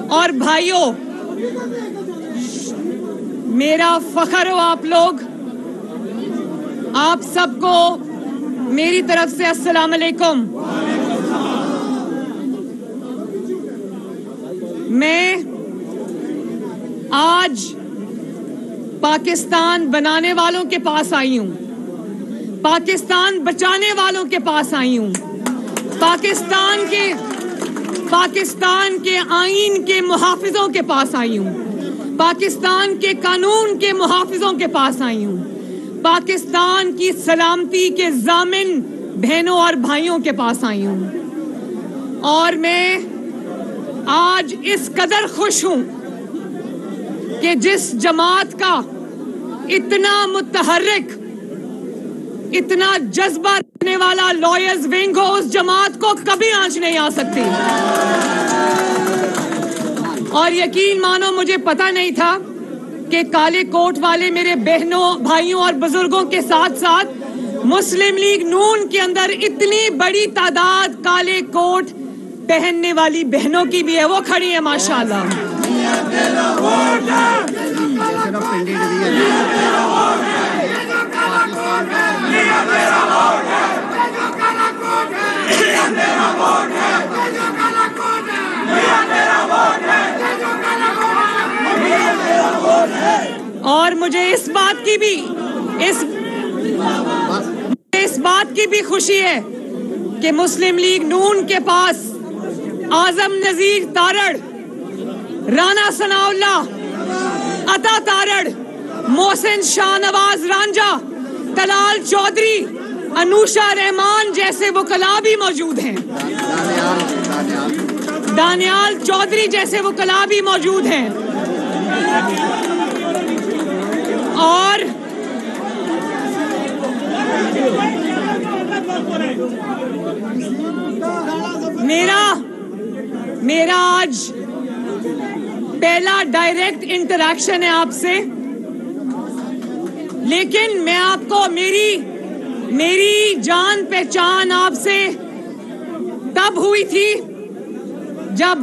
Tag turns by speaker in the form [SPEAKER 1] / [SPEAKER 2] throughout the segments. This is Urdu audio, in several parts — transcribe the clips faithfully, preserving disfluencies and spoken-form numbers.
[SPEAKER 1] اور بھائیوں، میرا فخر ہو آپ لوگ، آپ سب کو میری طرف سے السلام علیکم۔ میں آج پاکستان بنانے والوں کے پاس آئی ہوں، پاکستان بچانے والوں کے پاس آئی ہوں، پاکستان کے پاکستان کے آئین کے محافظوں کے پاس آئی ہوں، پاکستان کے قانون کے محافظوں کے پاس آئی ہوں، پاکستان کی سلامتی کے ضامن بہنوں اور بھائیوں کے پاس آئی ہوں۔ اور میں آج اس قدر خوش ہوں کہ جس جماعت کا اتنا متحرک، اتنا جذبہ رکھنے والا لائرز ونگ ہو، اس جماعت کو کبھی آنچ نہیں آ سکتی۔ اور یقین مانو مجھے پتہ نہیں تھا کہ کالے کوٹ والے میرے بہنوں، بھائیوں اور بزرگوں کے ساتھ ساتھ مسلم لیگ نون کے اندر اتنی بڑی تعداد کالے کوٹ پہننے والی بہنوں کی بھی ہے، وہ کھڑی ہے ماشاءاللہ۔ اور مجھے اس بات کی بھی اس اس بات کی بھی خوشی ہے کہ مسلم لیگ نون کے پاس اعظم نذیر تارڑ، رانا ثناء اللہ، عطا تارڑ، محسن شاہ نواز رانجھا، طلال چودھری، انوشا رحمان جیسے وکلاء بھی موجود ہیں، دانیال چودھری جیسے وکلاء بھی موجود ہیں۔ اور میرا میرا آج پہلا ڈائریکٹ انٹریکشن ہے آپ سے، لیکن میں آپ کو میری میری جان پہچان آپ سے تب ہوئی تھی جب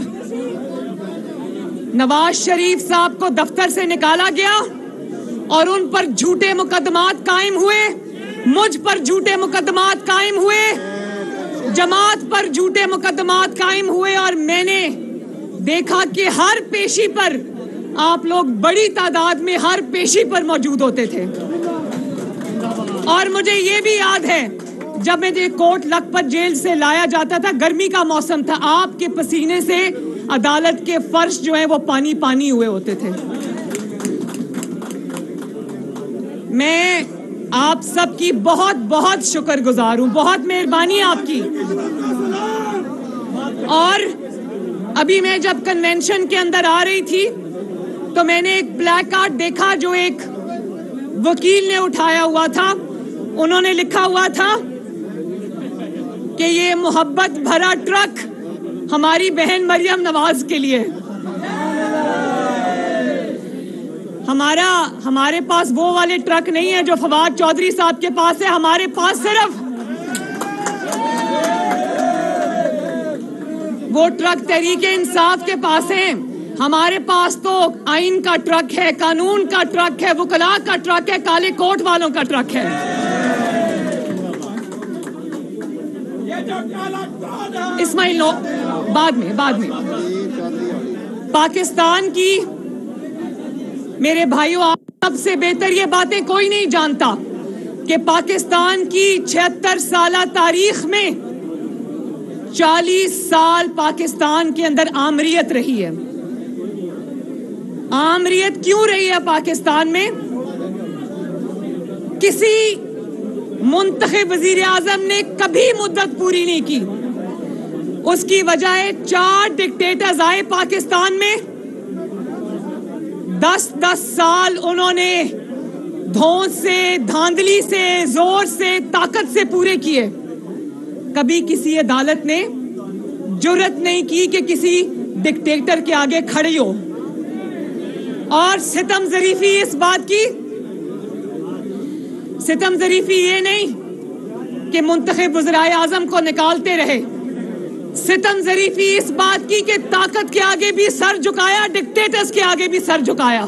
[SPEAKER 1] نواز شریف صاحب کو دفتر سے نکالا گیا اور ان پر جھوٹے مقدمات قائم ہوئے، مجھ پر جھوٹے مقدمات قائم ہوئے، جماعت پر جھوٹے مقدمات قائم ہوئے، اور میں نے دیکھا کہ ہر پیشی پر آپ لوگ بڑی تعداد میں ہر پیشی پر موجود ہوتے تھے۔ اور مجھے یہ بھی یاد ہے جب مجھے کوٹ لکھپت جیل سے لایا جاتا تھا، گرمی کا موسم تھا، آپ کے پسینے سے عدالت کے فرش جو ہیں وہ پانی پانی ہوئے ہوتے تھے۔ میں آپ سب کی بہت بہت شکر گزار ہوں، بہت مہربانی آپ کی۔ اور ابھی میں جب کنونشن کے اندر آ رہی تھی تو میں نے ایک پلیک کارڈ دیکھا جو ایک وکیل نے اٹھایا ہوا تھا، انہوں نے لکھا ہوا تھا کہ یہ محبت بھرا ٹرک ہماری بہن مریم نواز کے لیے۔ ہمارا ہمارے پاس وہ والے ٹرک نہیں ہے جو فواد چودھری صاحب کے پاس ہے، ہمارے پاس صرف وہ ٹرک تحریک انصاف کے پاس ہیں، ہمارے پاس تو آئین کا ٹرک ہے، قانون کا ٹرک ہے، وکلاء کا ٹرک ہے، کالے کوٹ والوں کا ٹرک ہے۔ اسماعیل نو بعد میں بعد میں پاکستان کی میرے بھائیوں، آپ سب سے بہتر یہ باتیں کوئی نہیں جانتا کہ پاکستان کی چھہتر سالہ تاریخ میں چالیس سال پاکستان کے اندر آمریت رہی ہے۔ آمریت کیوں رہی ہے پاکستان میں؟ کسی منتخب وزیر اعظم نے کبھی مدت پوری نہیں کی، اس کی وجہ ہے چار ڈکٹیٹرز آئے پاکستان میں، دس دس سال انہوں نے دھونس سے، دھاندلی سے، زور سے، طاقت سے پورے کیے۔ کبھی کسی عدالت نے جرت نہیں کی کہ کسی ڈکٹیٹر کے آگے کھڑی ہو۔ اور ستم ظریفی اس بات کی ستم ظریفی یہ نہیں کہ منتخب وزرائے اعظم کو نکالتے رہے، ستم ظریفی اس بات کی کہ طاقت کے آگے بھی سر جھکایا، ڈکٹیٹرز کے آگے بھی سر جھکایا.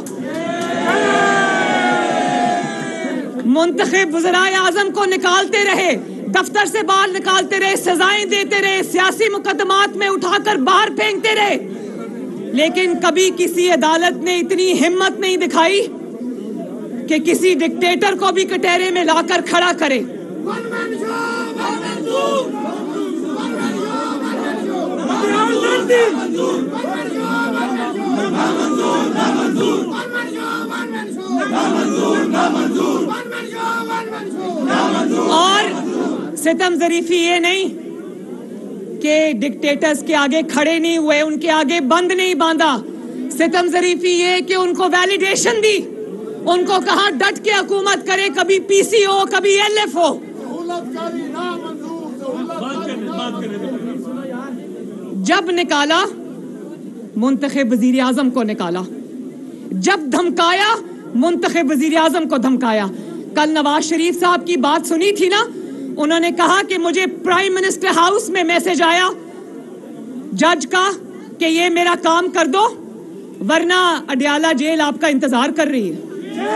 [SPEAKER 1] منتخب وزرائے اعظم کو نکالتے رہے، دفتر سے باہر نکالتے رہے، سزائیں دیتے رہے، سیاسی مقدمات میں اٹھا کر باہر پھینکتے رہے، لیکن کبھی کسی عدالت نے اتنی ہمت نہیں دکھائی کہ کسی ڈکٹیٹر کو بھی کٹہرے میں لا کر کھڑا کرے. اور ستم ظریفی یہ نہیں کہ ڈکٹیٹرز کے آگے کھڑے نہیں ہوئے، ان کے آگے بند نہیں باندھا. ستم ظریفی یہ کہ ان کو ویلیڈیشن دی، ان کو کہا ڈٹ کے حکومت کرے، کبھی پی سی ہو کبھی ایل ایف ہو. جب نکالا منتخب وزیر اعظم کو نکالا، جب دھمکایا منتخب وزیر اعظم کو دھمکایا. کل نواز شریف صاحب کی بات سنی تھی نا، انہوں نے کہا کہ مجھے پرائم منسٹر ہاؤس میں میسج آیا جج کا کہ یہ میرا کام کر دو ورنہ اڈیالہ جیل آپ کا انتظار کر رہی ہے.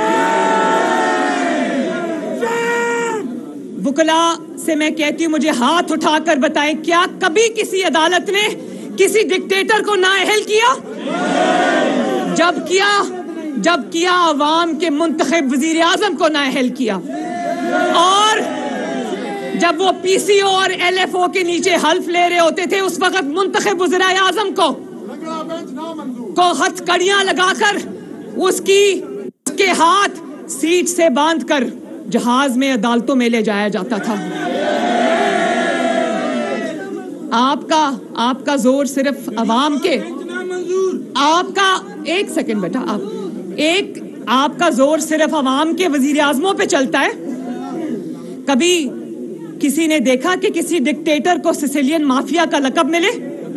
[SPEAKER 1] وکلاء سے میں کہتی ہوں مجھے ہاتھ اٹھا کر بتائیں کیا کبھی کسی عدالت نے کسی ڈکٹیٹر کو نااہل کیا؟ جب کیا جب کیا عوام کے منتخب وزیر اعظم کو نااہل کیا. اور جب وہ پی سی او اور ایل ایف او کے نیچے حلف لے رہے ہوتے تھے اس وقت منتخب وزرائے اعظم کو کو ہتھ کڑیاں لگا کر اس کی اس کے ہاتھ سیٹ سے باندھ کر جہاز میں عدالتوں میں لے جایا جاتا تھا. آپ کا آپ کا زور صرف عوام کے آپ کا ایک سیکنڈ بیٹا آپ ایک آپ کا زور صرف عوام کے وزیر اعظموں پہ چلتا ہے. کبھی کسی نے دیکھا کہ کسی ڈکٹیٹر کو سسیلین مافیا کا لقب ملے؟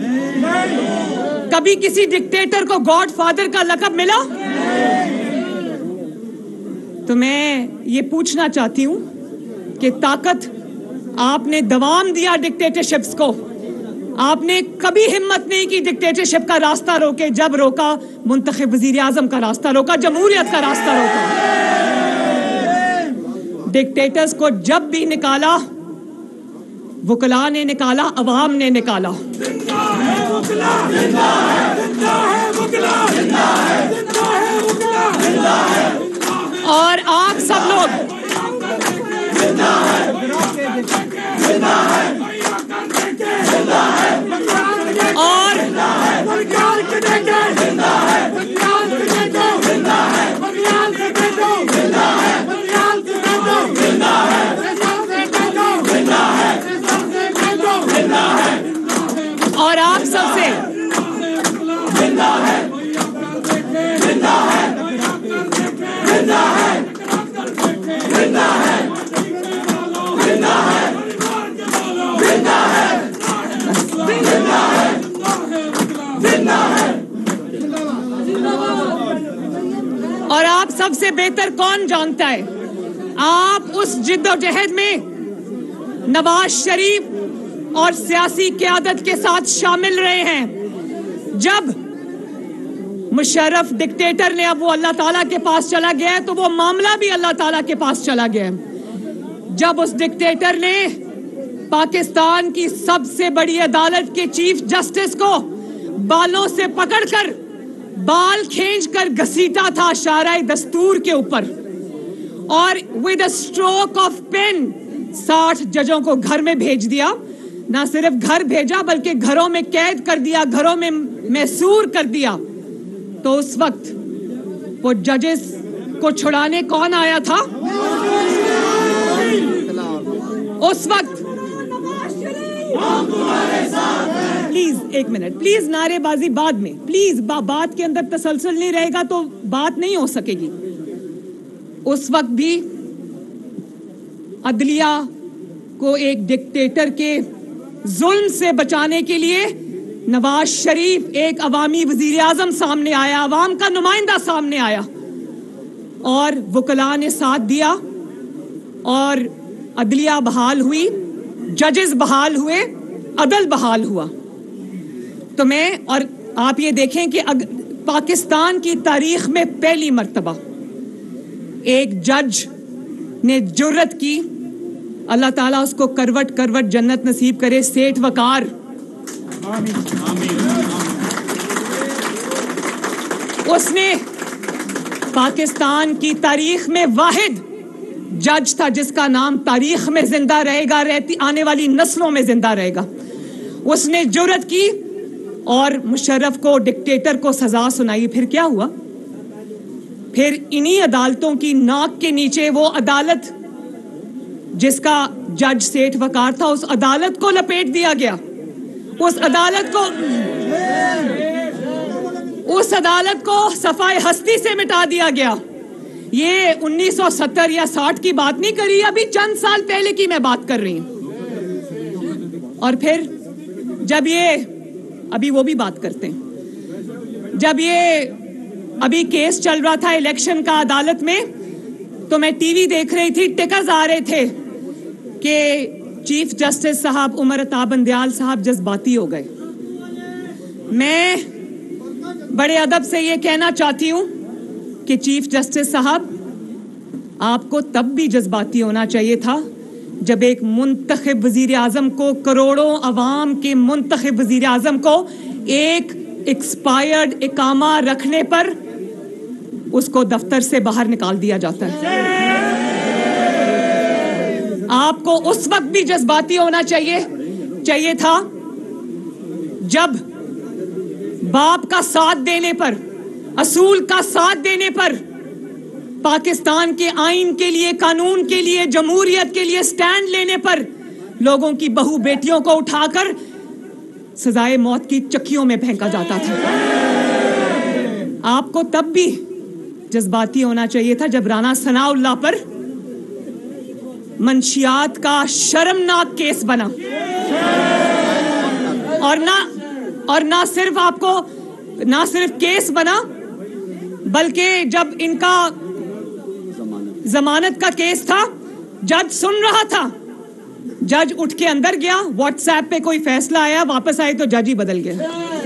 [SPEAKER 1] کبھی کسی ڈکٹیٹر کو گاڈ فادر کا لقب ملا؟ تو میں یہ پوچھنا چاہتی ہوں کہ طاقت آپ نے دوام دیا ڈکٹیٹرشپس کو، آپ نے کبھی ہمت نہیں کی ڈکٹیٹرشپ کا راستہ روکے. جب روکا منتخب وزیر اعظم کا راستہ روکا، جمہوریت کا راستہ روکا. ڈکٹیٹرز کو جب بھی نکالا وکلاء نے نکالا، عوام نے نکالا. اور آپ سب لوگ اور اور آپ سب سے اور آپ سب سے بہتر کون جانتا ہے، آپ اس جد و جہد میں نواز شریف اور سیاسی قیادت کے ساتھ شامل رہے ہیں. جب مشرف ڈکٹیٹر نے اب وہ اللہ تعالیٰ کے پاس چلا گیا ہے تو وہ معاملہ بھی اللہ تعالیٰ کے پاس چلا گیا ہے. جب اس ڈکٹیٹر نے پاکستان کی سب سے بڑی عدالت کے چیف جسٹس کو بالوں سے پکڑ کر بال کھینچ کر گھسیٹا تھا شارع دستور کے اوپر، اور with a stroke of pen ساٹھ ججوں کو گھر میں بھیج دیا. نہ صرف گھر بھیجا بلکہ گھروں میں قید کر دیا، گھروں میں محصور کر دیا. تو اس وقت وہ ججز کو چھڑانے کون آیا تھا؟ اس وقت پلیز ایک منٹ پلیز نعرے بازی بعد میں، پلیز بات کے اندر تسلسل نہیں رہے گا تو بات نہیں ہو سکے گی. اس وقت بھی عدلیہ کو ایک ڈکٹیٹر کے ظلم سے بچانے کے لیے نواز شریف ایک عوامی وزیر اعظم سامنے آیا، عوام کا نمائندہ سامنے آیا، اور وکلاء نے ساتھ دیا اور عدلیہ بحال ہوئی، ججز بحال ہوئے، عدل بحال ہوا. تو میں, اور آپ یہ دیکھیں کہ پاکستان کی تاریخ میں پہلی مرتبہ ایک جج نے جرت کی, اللہ تعالیٰ اس کو کروٹ کروٹ جنت نصیب کرے, سیٹھ وقار, اس نے پاکستان کی تاریخ میں واحد جج تھا جس کا نام تاریخ میں زندہ رہے گا, رہتی آنے والی نسلوں میں زندہ رہے گا. اس نے جرت کی اور مشرف کو, ڈکٹیٹر کو سزا سنائی. پھر کیا ہوا؟ پھر انہی عدالتوں کی ناک کے نیچے وہ عدالت جس کا جج سیٹھ وقار تھا, اس عدالت کو لپیٹ دیا گیا. اس عدالت کو اس عدالت کو صفائے ہستی سے مٹا دیا گیا. یہ انیس سو ستر یا ساٹھ کی بات نہیں کری, ابھی چند سال پہلے کی میں بات کر رہی ہوں. اور پھر جب یہ, ابھی وہ بھی بات کرتے ہیں, جب یہ ابھی کیس چل رہا تھا الیکشن کا عدالت میں, تو میں ٹی وی دیکھ رہی تھی, ٹکرز آ رہے تھے کہ چیف جسٹس صاحب عمر عطا بندیال صاحب جذباتی ہو گئے. میں بڑے ادب سے یہ کہنا چاہتی ہوں کہ چیف جسٹس صاحب, آپ کو تب بھی جذباتی ہونا چاہیے تھا جب ایک منتخب وزیر اعظم کو, کروڑوں عوام کے منتخب وزیر اعظم کو ایک ایکسپائرڈ اقامہ رکھنے پر اس کو دفتر سے باہر نکال دیا جاتا ہے. آپ کو اس وقت بھی جذباتی ہونا چاہیے چاہیے تھا جب باپ کا ساتھ دینے پر, اصول کا ساتھ دینے پر, پاکستان کے آئین کے لیے, قانون کے لیے, جمہوریت کے لیے سٹینڈ لینے پر لوگوں کی بہو بیٹیوں کو اٹھا کر سزائے موت کی چکیوں میں پھینکا جاتا تھا. آپ کو تب بھی جذباتی ہونا چاہیے تھا جب رانا ثناء اللہ پر منشیات کا شرمناک کیس بنا, اور نہ اور نہ صرف آپ کو نہ صرف کیس بنا بلکہ جب ان کا ضمانت کا کیس تھا, جج سن رہا تھا, جج اٹھ کے اندر گیا, واٹس ایپ پہ کوئی فیصلہ آیا, واپس آئے تو جج ہی بدل گیا.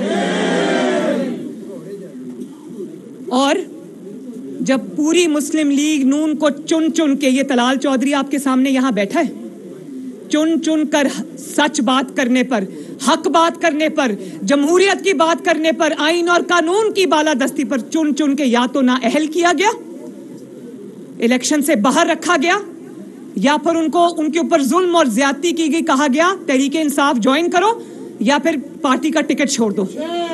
[SPEAKER 1] اور جب پوری مسلم لیگ نون کو چن چن کے, یہ طلال چودھری آپ کے سامنے یہاں بیٹھا ہے, چن چن کر سچ بات کرنے پر, حق بات کرنے پر, جمہوریت کی بات کرنے پر, آئین اور قانون کی بالادستی پر چن چن کے یا تو نااہل کیا گیا, الیکشن سے باہر رکھا گیا, یا پھر ان کو ان کے اوپر ظلم اور زیادتی کی گئی, کہا گیا تحریک انصاف جوائن کرو یا پھر پارٹی کا ٹکٹ چھوڑ دو.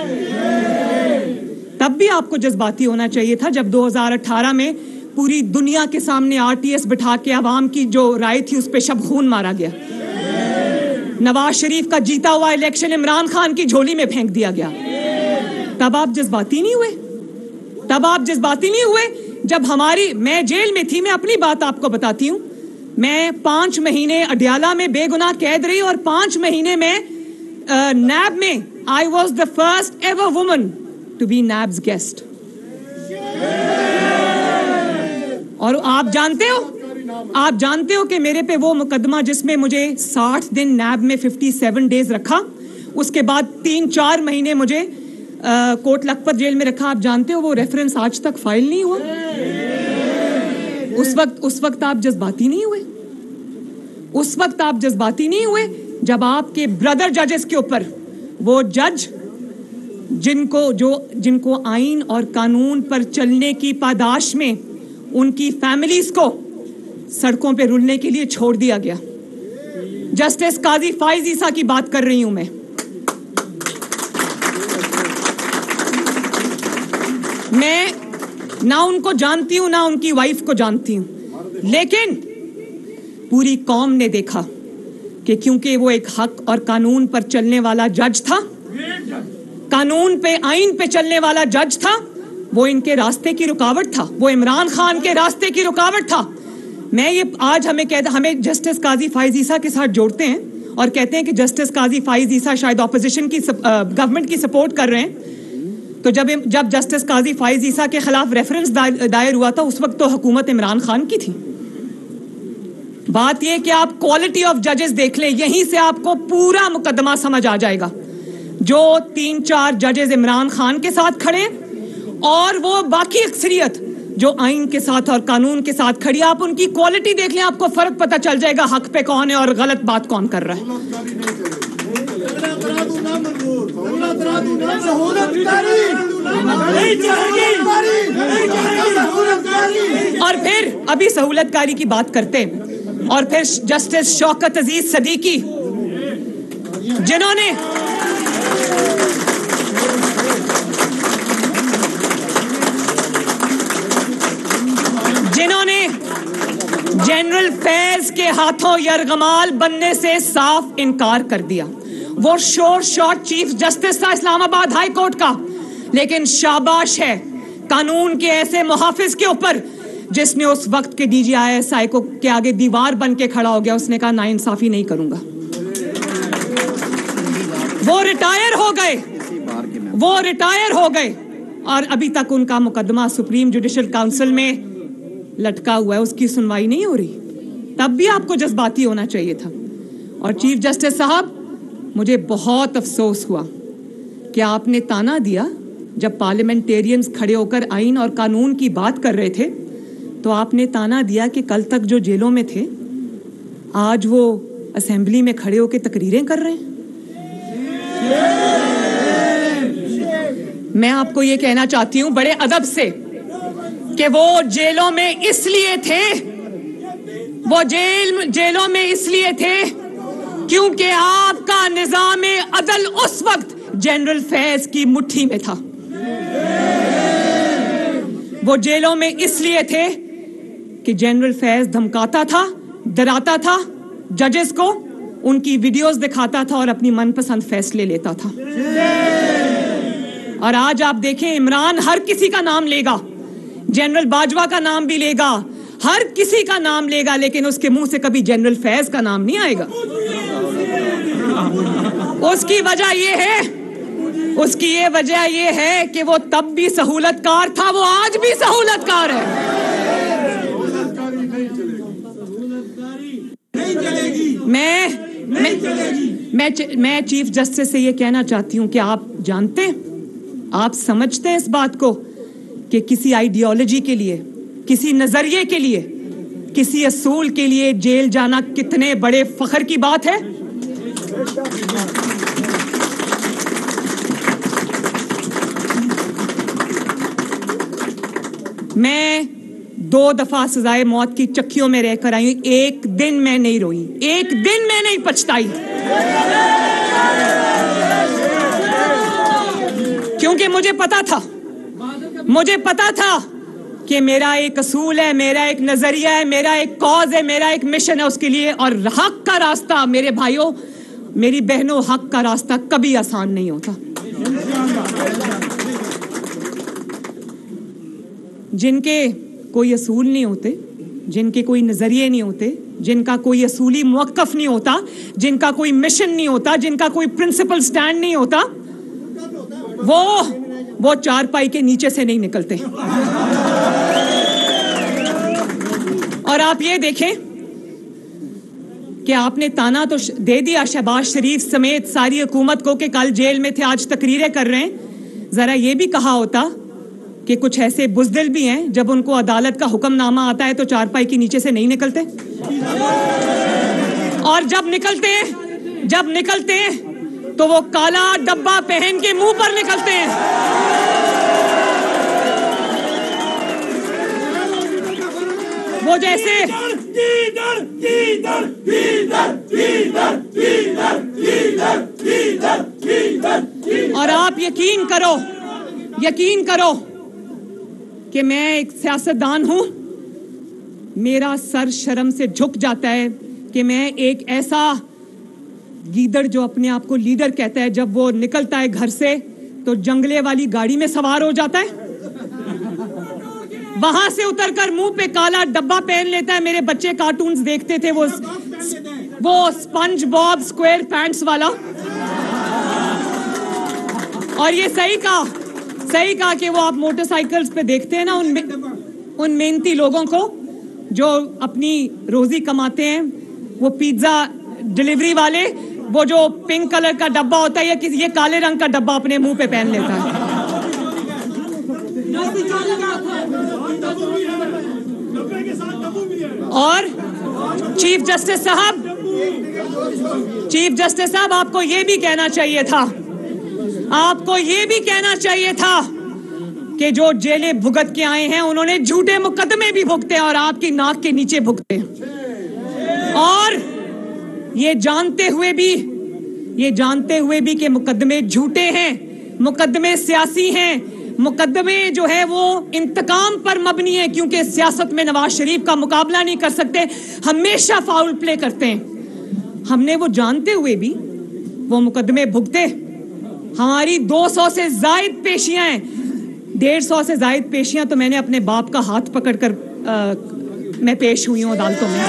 [SPEAKER 1] تب بھی آپ کو جذباتی ہونا چاہیے تھا جب دو ہزار اٹھارہ میں پوری دنیا کے سامنے آر ٹی ایس بٹھا کے عوام کی جو رائے تھی اس پہ شب خون مارا گیا. نواز شریف کا جیتا ہوا الیکشن عمران خان کی جھولی میں پھینک دیا گیا. تب آپ جذباتی نہیں ہوئے تب آپ جذباتی نہیں ہوئے جب ہماری, میں جیل میں تھی, میں اپنی بات آپ کو بتاتی ہوں, میں پانچ مہینے اڈیالہ میں بے گناہ قید رہی, اور پانچ مہینے میں نیب میں I was the first ever woman to be نیبز گیسٹ. اور آپ جانتے ہو آپ جانتے ہو کہ میرے پہ وہ مقدمہ جس میں مجھے ساٹھ دن نیب میں ففٹی سیون ڈیز رکھا, اس کے بعد تین چار مہینے مجھے کوٹ لکھپت جیل میں رکھا, آپ جانتے ہو وہ ریفرنس آج تک فائل نہیں ہوا. اس وقت اس وقت آپ جذباتی نہیں ہوئے اس وقت آپ جذباتی نہیں ہوئے جب آپ کے بردر ججز کے اوپر وہ جج جن کو جو جن کو آئین اور قانون پر چلنے کی پاداش میں ان کی فیملیز کو سڑکوں پہ رلنے کے لیے چھوڑ دیا گیا. جسٹس قاضی فائز عیسیٰ کی بات کر رہی ہوں میں. میں نہ ان کو جانتی ہوں نہ ان کی وائف کو جانتی ہوں, لیکن پوری قوم نے دیکھا کہ کیونکہ وہ ایک حق اور قانون پر چلنے والا جج تھا, قانون پہ آئین پہ چلنے والا جج تھا, وہ ان کے راستے کی رکاوٹ تھا, وہ عمران خان کے راستے کی رکاوٹ تھا. میں یہ آج ہمیں کہتا ہمیں جسٹس قاضی فائز عیسیٰ کے ساتھ جوڑتے ہیں اور کہتے ہیں کہ جسٹس قاضی فائز عیسیٰ شاید اپوزیشن کی گورنمنٹ کی سپورٹ کر رہے ہیں. تو جب جب جسٹس قاضی فائز عیسیٰ کے خلاف ریفرنس دائر ہوا تھا اس وقت تو حکومت عمران خان کی تھی. بات یہ کہ آپ کوالٹی آف ججز دیکھ لیں, یہیں سے آپ کو پورا مقدمہ سمجھ آ جائے گا. جو تین چار ججز عمران خان کے ساتھ کھڑے اور وہ باقی اکثریت جو آئین کے ساتھ اور قانون کے ساتھ کھڑی. آپ ان کی کوالٹی دیکھ لیں, آپ کو فرق پتہ چل جائے گا حق پہ کون ہے اور غلط بات کون کر رہا ہے. اور پھر ابھی سہولت کاری کی بات کرتے اور پھر جسٹس شوکت عزیز صدیقی جنہوں نے جنہوں نے جنرل فیض کے ہاتھوں یرغمال بننے سے صاف انکار کر دیا. وہ شور شارٹ چیف جسٹس تھا اسلام آباد ہائی کورٹ کا, لیکن شاباش ہے قانون کے ایسے محافظ کے اوپر جس نے اس وقت کے D G I S I کو کے آگے دیوار بن کے کھڑا ہو گیا. اس نے کہا نا انصافی نہیں کروں گا. وہ ریٹائر ہو گئے وہ ریٹائر ہو گئے اور ابھی تک ان کا مقدمہ سپریم جوڈیشل کاؤنسل میں لٹکا ہوا ہے, اس کی سنوائی نہیں ہو رہی. تب بھی آپ کو جذباتی ہونا چاہیے تھا. اور چیف جسٹس صاحب, مجھے بہت افسوس ہوا کہ آپ نے تانا دیا جب پارلیمنٹیرینز کھڑے ہو کر آئین اور قانون کی بات کر رہے تھے, تو آپ نے تانا دیا کہ کل تک جو جیلوں میں تھے آج وہ اسمبلی میں کھڑے ہو کے تقریریں کر رہے ہیں. میں آپ کو یہ کہنا چاہتی ہوں بڑے ادب سے کہ وہ جیلوں میں اس لیے تھے وہ جیل جیلوں میں اس لیے تھے کیونکہ آپ کا نظام عدل اس وقت جنرل فیض کی مٹھی میں تھا. وہ جیلوں میں اس لیے تھے کہ جنرل فیض دھمکاتا تھا, ڈراتا تھا ججز کو, ان کی ویڈیوز دکھاتا تھا اور اپنی من پسند فیصلے لیتا تھا. اور آج آپ دیکھیں عمران ہر کسی کا نام لے گا, جنرل باجوہ کا نام بھی لے گا, ہر کسی کا نام لے گا, لیکن اس کے منہ سے کبھی جنرل فیض کا نام نہیں آئے گا. اس کی وجہ یہ ہے اس کی یہ وجہ یہ ہے کہ وہ تب بھی سہولت کار تھا, وہ آج بھی سہولت کار ہے. میں میں چیف جسٹس سے یہ کہنا چاہتی ہوں کہ آپ جانتے ہیں, آپ سمجھتے ہیں اس بات کو کہ کسی آئیڈیالوجی کے لیے, کسی نظریے کے لیے, کسی اصول کے لیے جیل جانا کتنے بڑے فخر کی بات ہے. میں دو دفعہ سزائے موت کی چکیوں میں رہ کر آئی ہوں, ایک دن میں نہیں روئی, ایک دن میں نہیں پچھتائی, کیونکہ مجھے پتا تھا مجھے پتا تھا کہ میرا ایک اصول ہے, میرا ایک نظریہ ہے, میرا ایک کاز ہے, میرا ایک مشن ہے اس کے لیے. اور حق کا راستہ میرے بھائیوں, میری بہنوں, حق کا راستہ کبھی آسان نہیں ہوتا. جن کے کوئی اصول نہیں ہوتے, جن کے کوئی نظریے نہیں ہوتے, جن کا کوئی اصولی موقف نہیں ہوتا, جن کا کوئی مشن نہیں ہوتا, جن کا کوئی پرنسپل سٹینڈ نہیں ہوتا, وہ وہ چار پائی کے نیچے سے نہیں نکلتے. اور آپ یہ دیکھیں کہ آپ نے تانا تو دے دیا شہباز شریف سمیت ساری حکومت کو کہ کل جیل میں تھے, آج تقریریں کر رہے ہیں. ذرا یہ بھی کہا ہوتا کہ کچھ ایسے بزدل بھی ہیں جب ان کو عدالت کا حکم نامہ آتا ہے تو چار پائی کے نیچے سے نہیں نکلتے, اور جب نکلتے ہیں جب نکلتے ہیں تو وہ کالا ڈبہ پہن کے منہ پر نکلتے ہیں. وہ جیسے اور آپ یقین کرو یقین کرو کہ میں ایک سیاستدان ہوں, میرا سر شرم سے جھک جاتا ہے کہ میں ایک ایسا گیدڑ جو اپنے آپ کو لیڈر کہتا ہے, جب وہ نکلتا ہے گھر سے تو جنگلے والی گاڑی میں سوار ہو جاتا ہے, وہاں سے اتر کر منہ پہ کالا ڈبہ پہن لیتا ہے. میرے بچے کارٹونز دیکھتے تھے, وہ وہ سپنج باب سکوئر پینٹس والا, اور یہ صحیح کہا صحیح کہا کہ وہ آپ موٹر سائیکلز پہ دیکھتے ہیں نا ان ان محنتی لوگوں کو جو اپنی روزی کماتے ہیں, وہ پیزا ڈلیوری والے وہ جو پنک کلر کا ڈبہ ہوتا ہے یا یہ کالے رنگ کا ڈبہ اپنے منہ پہ پہن لیتا ہے. اور چیف جسٹس صاحب چیف جسٹس صاحب آپ کو یہ بھی کہنا چاہیے تھا آپ کو یہ بھی کہنا چاہیے تھا کہ جو جیلیں بھگت کے آئے ہیں انہوں نے جھوٹے مقدمے بھی بھگتے اور آپ کی ناک کے نیچے بھگتے ہیں. اور یہ جانتے ہوئے بھی یہ جانتے ہوئے بھی کہ مقدمے جھوٹے ہیں, مقدمے سیاسی ہیں, مقدمے جو ہے وہ انتقام پر مبنی ہے, کیونکہ سیاست میں نواز شریف کا مقابلہ نہیں کر سکتے, ہمیشہ فاؤل پلے کرتے ہیں. ہم نے وہ جانتے ہوئے بھی وہ مقدمے بھگتے. ہماری دو سو سے زائد پیشیاں ہیں, ڈیڑھ سو سے زائد پیشیاں تو میں نے اپنے باپ کا ہاتھ پکڑ کر آ, میں پیش ہوئی ہوں عدالتوں میں.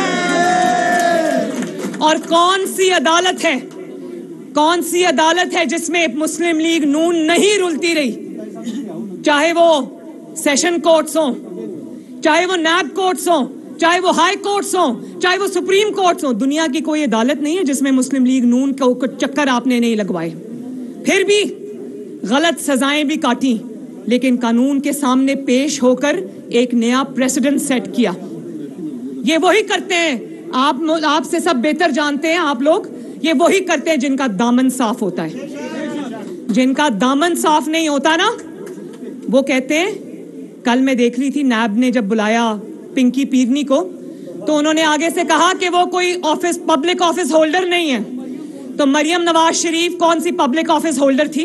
[SPEAKER 1] اور کون سی عدالت ہے کون سی عدالت ہے جس میں مسلم لیگ نون نہیں رلتی رہی, چاہے وہ سیشن کورٹس ہوں, چاہے وہ نیب کورٹس ہوں, چاہے وہ ہائی کورٹس ہوں, چاہے وہ سپریم کورٹس ہوں. دنیا کی کوئی عدالت نہیں ہے جس میں مسلم لیگ نون کو چکر آپ نے نہیں لگوائے. پھر بھی غلط سزائیں بھی کاٹی, لیکن قانون کے سامنے پیش ہو کر ایک نیا پریسیڈنٹ سیٹ کیا. یہ وہی کرتے ہیں, آپ آپ سے سب بہتر جانتے ہیں آپ لوگ, یہ وہی کرتے ہیں جن کا دامن صاف ہوتا ہے. جن کا دامن صاف نہیں ہوتا نا, وہ کہتے ہیں. کل میں دیکھ رہی تھی نیب نے جب بلایا پنکی پیرنی کو, تو انہوں نے آگے سے کہا کہ وہ کوئی آفس پبلک آفس ہولڈر نہیں ہے. تو مریم نواز شریف کون سی پبلک آفس ہولڈر تھی؟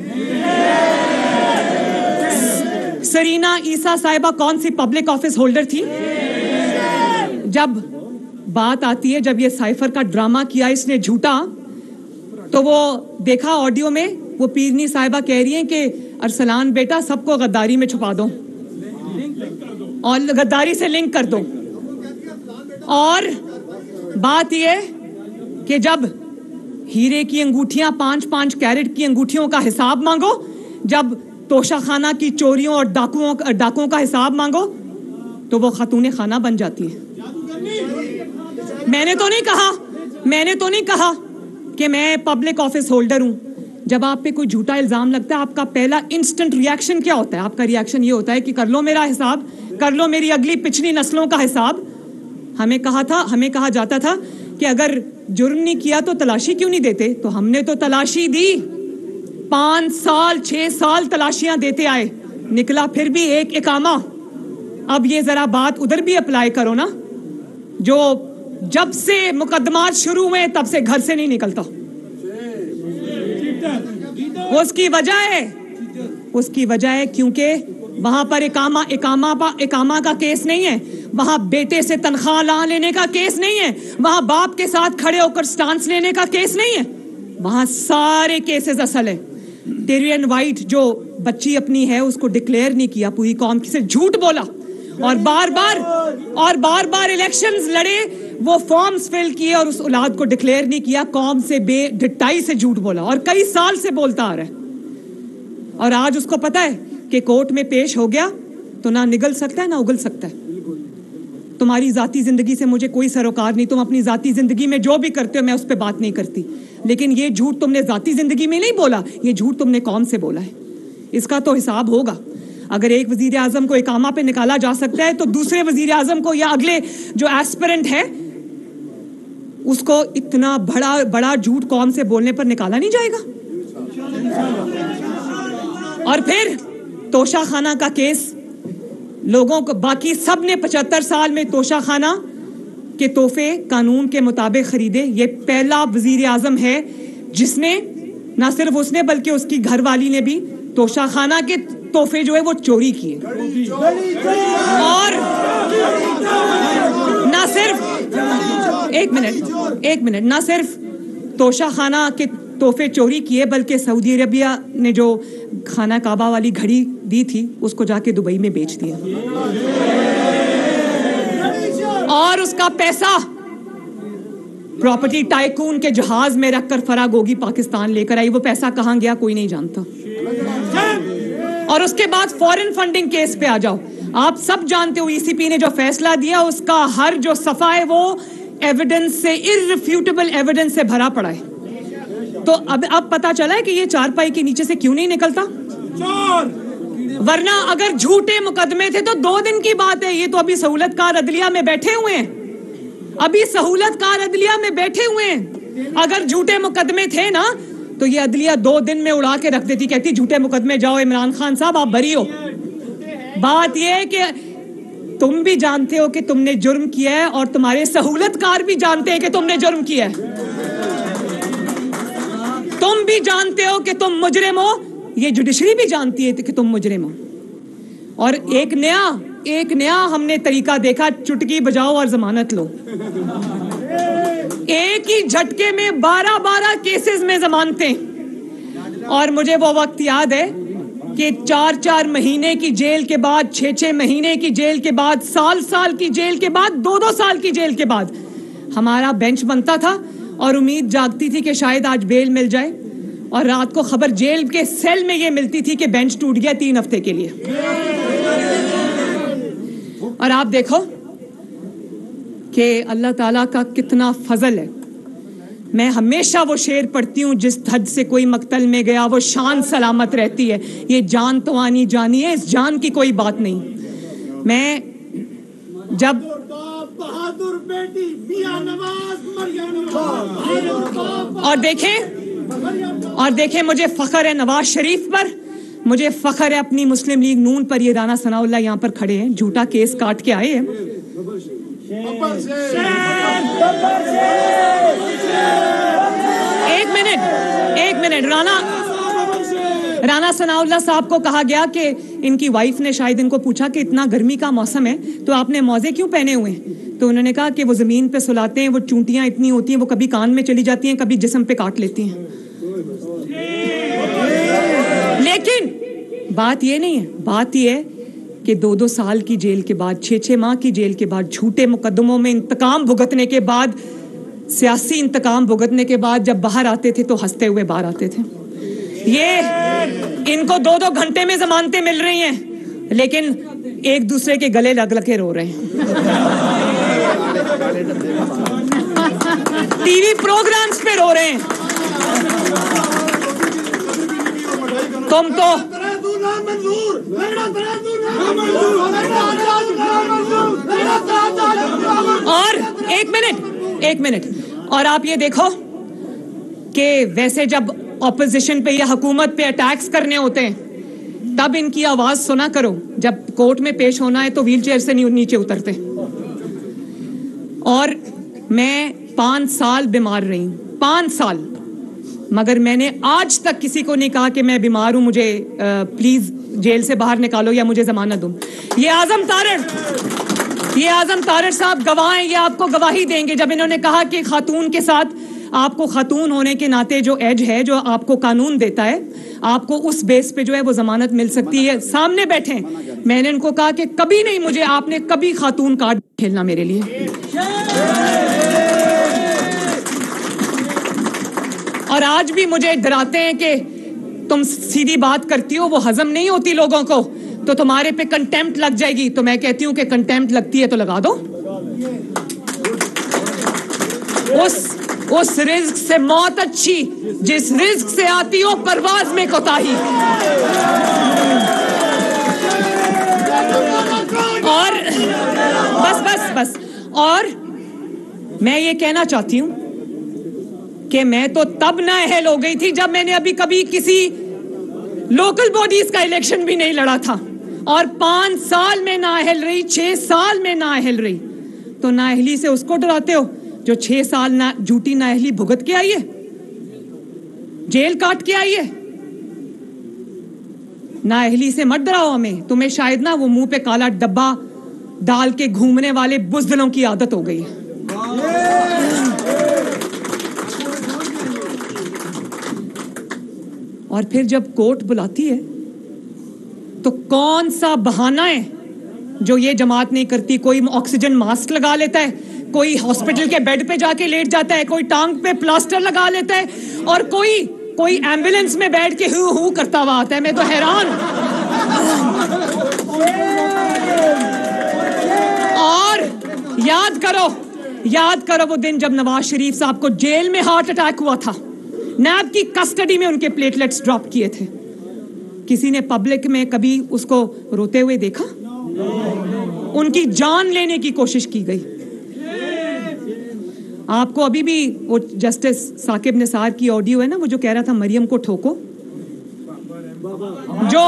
[SPEAKER 1] سرینا عیسیٰ صاحبہ کون سی پبلک آفس ہولڈر تھی؟ جب بات آتی ہے, جب یہ سائفر کا ڈرامہ کیا اس نے جھوٹا, تو وہ دیکھا آڈیو میں وہ پیرنی صاحبہ کہہ رہی ہیں کہ ارسلان بیٹا سب کو غداری میں چھپا دو اور غداری سے لنک کر دو. اور بات یہ کہ جب ہیرے کی انگوٹھیاں پانچ پانچ کیرٹ کی انگوٹھیوں کا حساب مانگو, جب توشہ خانہ کی چوریوں اور ڈاکوؤں ڈاکوں کا حساب مانگو, تو وہ خاتون خانہ بن جاتی ہے. میں نے تو نہیں کہا میں نے تو نہیں کہا کہ میں پبلک آفس ہولڈر ہوں. جب آپ پہ کوئی جھوٹا الزام لگتا ہے, آپ کا پہلا انسٹنٹ ریاکشن کیا ہوتا ہے؟ آپ کا ریاکشن یہ ہوتا ہے کہ کر لو میرا حساب, کر لو میری اگلی پچھلی نسلوں کا حساب. ہمیں کہا تھا ہمیں کہا جاتا تھا کہ اگر جرم نہیں کیا تو تلاشی کیوں نہیں دیتے؟ تو ہم نے تو تلاشی دی, پانچ سال چھ سال تلاشیاں دیتے آئے, نکلا پھر بھی ایک اقامہ. اب یہ ذرا بات ادھر بھی اپلائی کرو نا, جو جب سے مقدمات شروع ہوئے تب سے گھر سے نہیں نکلتا. اس کی وجہ ہے اس کی وجہ ہے کیونکہ وہاں پر اقامہ اقامہ اقامہ کا کیس نہیں ہے, وہاں بیٹے سے تنخواہ لا لینے کا کیس نہیں ہے, وہاں باپ کے ساتھ کھڑے ہو کر سٹانس لینے کا کیس نہیں ہے, وہاں سارے کیسز اصل ہے. ٹیرین وائٹ جو بچی اپنی ہے اس کو ڈکلیئر نہیں کیا, پوری قوم سے جھوٹ بولا, اور بار بار اور بار بار الیکشنز لڑے, وہ فارمز فل کیے اور اس اولاد کو ڈکلیئر نہیں کیا, قوم سے بے ڈٹائی سے جھوٹ بولا اور کئی سال سے بولتا آ رہا ہے. اور آج اس کو پتا ہے کہ کورٹ میں پیش ہو گیا تو نہ نگل سکتا ہے نہ اگل سکتا ہے. تمہاری ذاتی زندگی سے مجھے کوئی سروکار نہیں, تم اپنی ذاتی زندگی میں جو بھی کرتے ہو میں اس پہ بات نہیں کرتی, لیکن یہ جھوٹ تم نے ذاتی زندگی میں نہیں بولا, یہ جھوٹ تم نے قوم سے بولا ہے. اس کا تو حساب ہوگا. اگر ایک وزیر اعظم کو اقامہ پہ نکالا جا سکتا ہے تو دوسرے وزیر اعظم کو یا اگلے جو ایسپیرنٹ ہے اس کو اتنا بڑا بڑا جھوٹ قوم سے بولنے پر نکالا نہیں جائے گا. اور پھر توشہ خانہ کا کیس, لوگوں کو باقی سب نے پچہتر سال میں توشہ خانہ کے تحفے قانون کے مطابق خریدے. یہ پہلا وزیر اعظم ہے جس نے, نہ صرف اس نے بلکہ اس کی گھر والی نے بھی توشہ خانہ کے تحفے جو ہے وہ چوری کیے. اور نہ صرف ایک منٹ ایک منٹ نہ صرف توشہ خانہ کے تحفے چوری کیے بلکہ سعودی عربیہ نے جو خانہ کعبہ والی گھڑی دی تھی اس کو جا کے دبئی میں بیچ دیا, اور اس کا پیسہ پراپرٹی ٹائکون کے جہاز میں رکھ کر فرا گوگی پاکستان لے کر آئی. وہ پیسہ کہاں گیا کوئی نہیں جانتا. اور اس کے بعد فورن فنڈنگ کیس پہ آ جاؤ. آپ سب جانتے ہو ای سی پی نے جو فیصلہ دیا اس کا ہر جو صفحہ ہے وہ ایویڈنس سے, ارریفیوٹیبل ایویڈنس سے بھرا پڑا ہے. تو اب اب پتا چلا ہے کہ یہ چارپائی کے نیچے سے کیوں نہیں نکلتا. ورنہ اگر جھوٹے مقدمے تھے تو دو دن کی بات ہے. یہ تو ابھی سہولت کار عدلیہ میں بیٹھے ہوئے ہیں, ابھی سہولت کار عدلیہ میں بیٹھے ہوئے ہیں. اگر جھوٹے مقدمے تھے نا تو یہ عدلیہ دو دن میں اڑا کے رکھ دیتی, کہتی جھوٹے مقدمے جاؤ عمران خان صاحب آپ بری ہو. بات یہ ہے کہ تم بھی جانتے ہو کہ تم نے جرم کیا ہے اور تمہارے سہولت کار بھی جانتے ہیں کہ تم نے جرم کیا ہے. تم بھی جانتے ہو کہ تم مجرم ہو, یہ جوڈیشری بھی جانتی ہے کہ تم مجرم ہو. اور ایک نیا ایک نیا ہم نے طریقہ دیکھا, چٹکی بجاؤ اور ضمانت لو. ایک ہی جھٹکے میں بارہ بارہ کیسز میں ضمانتیں. اور مجھے وہ وقت یاد ہے کہ چار چار مہینے کی جیل کے بعد, چھ چھ مہینے کی جیل کے بعد, سال سال کی جیل کے بعد, دو دو سال کی جیل کے بعد ہمارا بینچ بنتا تھا اور امید جاگتی تھی کہ شاید آج بیل مل جائے. اور رات کو خبر جیل کے سیل میں یہ ملتی تھی کہ بینچ ٹوٹ گیا تین ہفتے کے لیے. اور آپ دیکھو کہ اللہ تعالیٰ کا کتنا فضل ہے. میں ہمیشہ وہ شعر پڑھتی ہوں, جس حد سے کوئی مقتل میں گیا وہ شان سلامت رہتی ہے. یہ جان تو آنی جانی ہے, اس جان کی کوئی بات نہیں. میں جب اور دیکھیں اور دیکھیں مجھے فخر ہے نواز شریف پر, مجھے فخر ہے اپنی مسلم لیگ نون پر. یہ رانا ثناء اللہ یہاں پر کھڑے ہیں, جھوٹا کیس کاٹ کے آئے ہیں. ایک منٹ ایک منٹ رانا رانا ثناء اللہ صاحب کو کہا گیا کہ ان کی وائف نے شاید ان کو پوچھا کہ اتنا گرمی کا موسم ہے تو آپ نے موزے کیوں پہنے ہوئے ہیں, تو انہوں نے کہا کہ وہ زمین پہ سلاتے ہیں, وہ چونٹیاں اتنی ہوتی ہیں وہ کبھی کان میں چلی جاتی ہیں کبھی جسم پہ کاٹ لیتی ہیں. لیکن بات یہ نہیں ہے, بات یہ ہے کہ دو دو سال کی جیل کے بعد, چھ چھ ماہ کی جیل کے بعد, جھوٹے مقدموں میں انتقام بھگتنے کے بعد, سیاسی انتقام بھگتنے کے بعد جب باہر آتے تھے تو ہنستے ہوئے باہر آتے تھے. یہ ان کو دو دو گھنٹے میں ضمانتیں مل رہی ہیں لیکن ایک دوسرے کے گلے لگ لگ کے رو رہے ہیں. ٹی وی پروگرامز پہ رو رہے ہیں. تم تو اور ایک منٹ ایک منٹ اور آپ یہ دیکھو کہ ویسے جب اپوزیشن پہ یا حکومت پہ اٹیکس کرنے ہوتے ہیں تب ان کی آواز سنا کرو, جب کورٹ میں پیش ہونا ہے تو ویل چیئر سے نیچے اترتے. اور میں پانچ سال بیمار رہی ہوں, پانچ سال, مگر میں نے آج تک کسی کو نہیں کہا کہ میں بیمار ہوں, مجھے پلیز جیل سے باہر نکالو یا مجھے ضمانت دو. یہ اعظم تارڑ یہ اعظم تارڑ صاحب گواہ ہیں, یہ آپ کو گواہی دیں گے. جب انہوں نے کہا کہ خاتون کے ساتھ آپ کو خاتون ہونے کے ناطے جو ایج ہے جو آپ کو قانون دیتا ہے, آپ کو اس بیس پہ جو ہے وہ ضمانت مل سکتی ہے. سامنے بیٹھے میں نے ان کو کہا کہ کبھی نہیں, مجھے آپ نے کبھی خاتون کارڈ کھیلنا میرے لیے. اور آج بھی مجھے ڈراتے ہیں کہ تم سیدھی بات کرتی ہو, وہ ہضم نہیں ہوتی لوگوں کو, تو تمہارے پہ کنٹیمپٹ لگ جائے گی. تو میں کہتی ہوں کہ کنٹیمپٹ لگتی ہے تو لگا دو. اس اس رزق سے موت اچھی جس رزق سے آتی ہو پرواز میں کوتاہی. اور بس بس بس اور میں یہ کہنا چاہتی ہوں کہ میں تو تب نااہل ہو گئی تھی جب میں نے ابھی کبھی کسی لوکل باڈیز کا الیکشن بھی نہیں لڑا تھا, اور پانچ سال میں نااہل رہی, چھ سال میں نااہل رہی. تو نااہلی سے اس کو ڈراتے ہو جو چھ سال نا جھوٹی نااہلی بھگت کے آئی ہے, جیل کاٹ کے آئی ہے. نااہلی سے مت ڈراؤ ہمیں, تمہیں شاید نا وہ منہ پہ کالا ڈبہ ڈال کے گھومنے والے بزدلوں کی عادت ہو گئی ہے. اور پھر جب کورٹ بلاتی ہے تو کون سا بہانہ ہے جو یہ جماعت نہیں کرتی. کوئی آکسیجن ماسک لگا لیتا ہے, کوئی ہاسپٹل کے بیڈ پہ جا کے لیٹ جاتا ہے, کوئی ٹانگ پہ پلاسٹر لگا لیتا ہے, اور کوئی کوئی ایمبولینس میں بیٹھ کے ہو ہو کرتا ہوا آتا ہے. میں تو حیران. اور یاد کرو یاد کرو وہ دن جب نواز شریف صاحب کو جیل میں ہارٹ اٹیک ہوا تھا, نیب کی کسٹڈی میں ان کے پلیٹلیٹس ڈراپ کیے تھے. کسی نے پبلک میں کبھی اس کو روتے ہوئے دیکھا؟ ان کی جان لینے کی کوشش کی گئی. آپ کو ابھی بھی وہ جسٹس ثاقب نثار کی آڈیو ہے نا, وہ جو کہہ رہا تھا مریم کو ٹھوکو, جو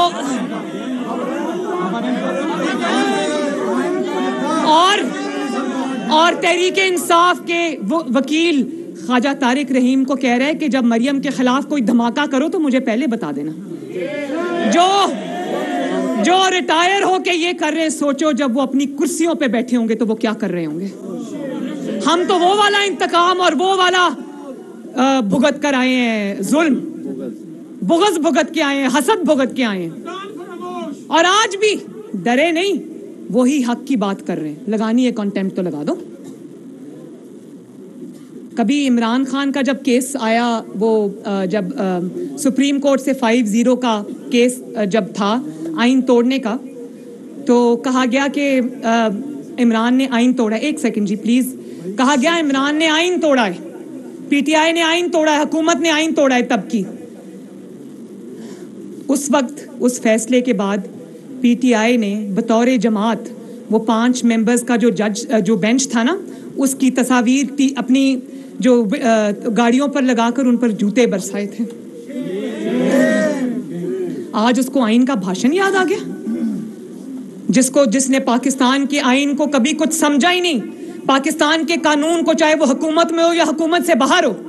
[SPEAKER 1] اور اور تحریک انصاف کے وہ وکیل خواجہ طارق رحیم کو کہہ رہے کہ جب مریم کے خلاف کوئی دھماکہ کرو تو مجھے پہلے بتا دینا. جو جو ریٹائر ہو کے یہ کر رہے ہیں, سوچو جب وہ اپنی کرسیوں پہ بیٹھے ہوں گے تو وہ کیا کر رہے ہوں گے. ہم تو وہ والا انتقام اور وہ والا بھگت کر آئے ہیں, ظلم بغض بھگت کے آئے ہیں, حسد بھگت کے آئے ہیں, اور آج بھی ڈرے نہیں, وہی حق کی بات کر رہے ہیں. لگانی ہے کانٹیمپٹ تو لگا دو. کبھی عمران خان کا جب کیس آیا, وہ جب سپریم کورٹ سے فائیو زیرو کا کیس جب تھا آئین توڑنے کا, تو کہا گیا کہ عمران نے آئین توڑا. ایک سیکنڈ جی پلیز. کہا گیا عمران نے آئین توڑا ہے, پی ٹی آئی نے آئین توڑا ہے, حکومت نے آئین توڑا ہے تب کی. اس وقت اس فیصلے کے بعد پی ٹی آئی نے بطور جماعت وہ پانچ ممبرز کا جو جج جو بینچ تھا نا, اس کی تصاویر اپنی جو گاڑیوں پر لگا کر ان پر جوتے برسائے تھے. آج اس کو آئین کا بھاشن یاد آ گیا, جس کو جس نے پاکستان کے آئین کو کبھی کچھ سمجھا ہی نہیں, پاکستان کے قانون کو, چاہے وہ حکومت میں ہو یا حکومت سے باہر ہو,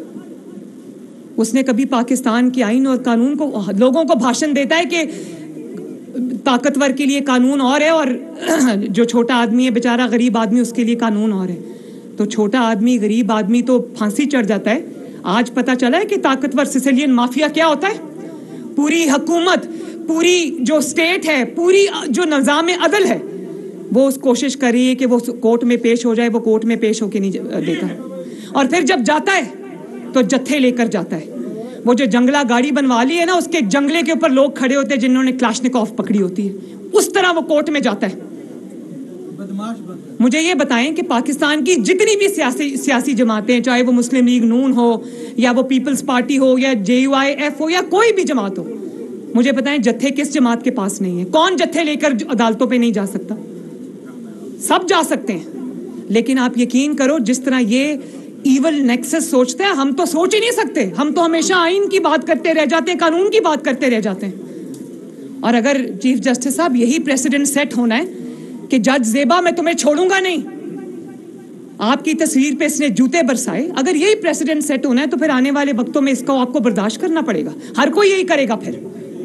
[SPEAKER 1] اس نے کبھی پاکستان کے آئین اور قانون کو, لوگوں کو بھاشن دیتا ہے کہ طاقتور کے لیے قانون اور ہے اور جو چھوٹا آدمی ہے بیچارہ غریب آدمی اس کے لیے قانون اور ہے. تو چھوٹا آدمی غریب آدمی تو پھانسی چڑھ جاتا ہے. آج پتہ چلا ہے کہ طاقتور سسیلین مافیا کیا ہوتا ہے. پوری حکومت, پوری جو سٹیٹ ہے, پوری جو نظام عدل ہے, وہ اس کوشش کر رہی ہے کہ وہ کورٹ میں پیش ہو جائے, وہ کورٹ میں پیش ہو کے نہیں دیتا, اور پھر جب جاتا ہے تو جتھے لے کر جاتا ہے. وہ جو جنگلہ گاڑی بنوا لی ہے نا, اس کے جنگلے کے اوپر لوگ کھڑے ہوتے ہیں جنہوں نے کلاشنکوف پکڑی ہوتی ہے, اس طرح وہ کورٹ میں جاتا ہے. مجھے یہ بتائیں کہ پاکستان کی جتنی بھی سیاسی سیاسی جماعتیں, چاہے وہ مسلم لیگ نون ہو یا وہ پیپلز پارٹی ہو یا جے یو آئی ایف ہو یا کوئی بھی جماعت ہو, مجھے بتائیں جتھے کس جماعت کے پاس نہیں ہے؟ کون جتھے لے کر عدالتوں پہ نہیں جا سکتا؟ سب جا سکتے ہیں. لیکن آپ یقین کرو, جس طرح یہ ایول نیکسس سوچتے ہیں, ہم تو سوچ ہی نہیں سکتے. ہم تو ہمیشہ آئین کی بات کرتے رہ جاتے ہیں, قانون کی بات کرتے رہ جاتے ہیں. اور اگر چیف جسٹس صاحب یہی پریسیڈنٹ سیٹ ہونا ہے کہ جج زیبا میں تمہیں چھوڑوں گا نہیں, آپ کی تصویر پہ اس نے جوتے برسائے, اگر یہی پریسیڈنٹ سیٹ ہونا ہے تو پھر آنے والے وقتوں میں اس کو آپ کو برداشت کرنا پڑے گا. ہر کوئی یہی کرے گا. پھر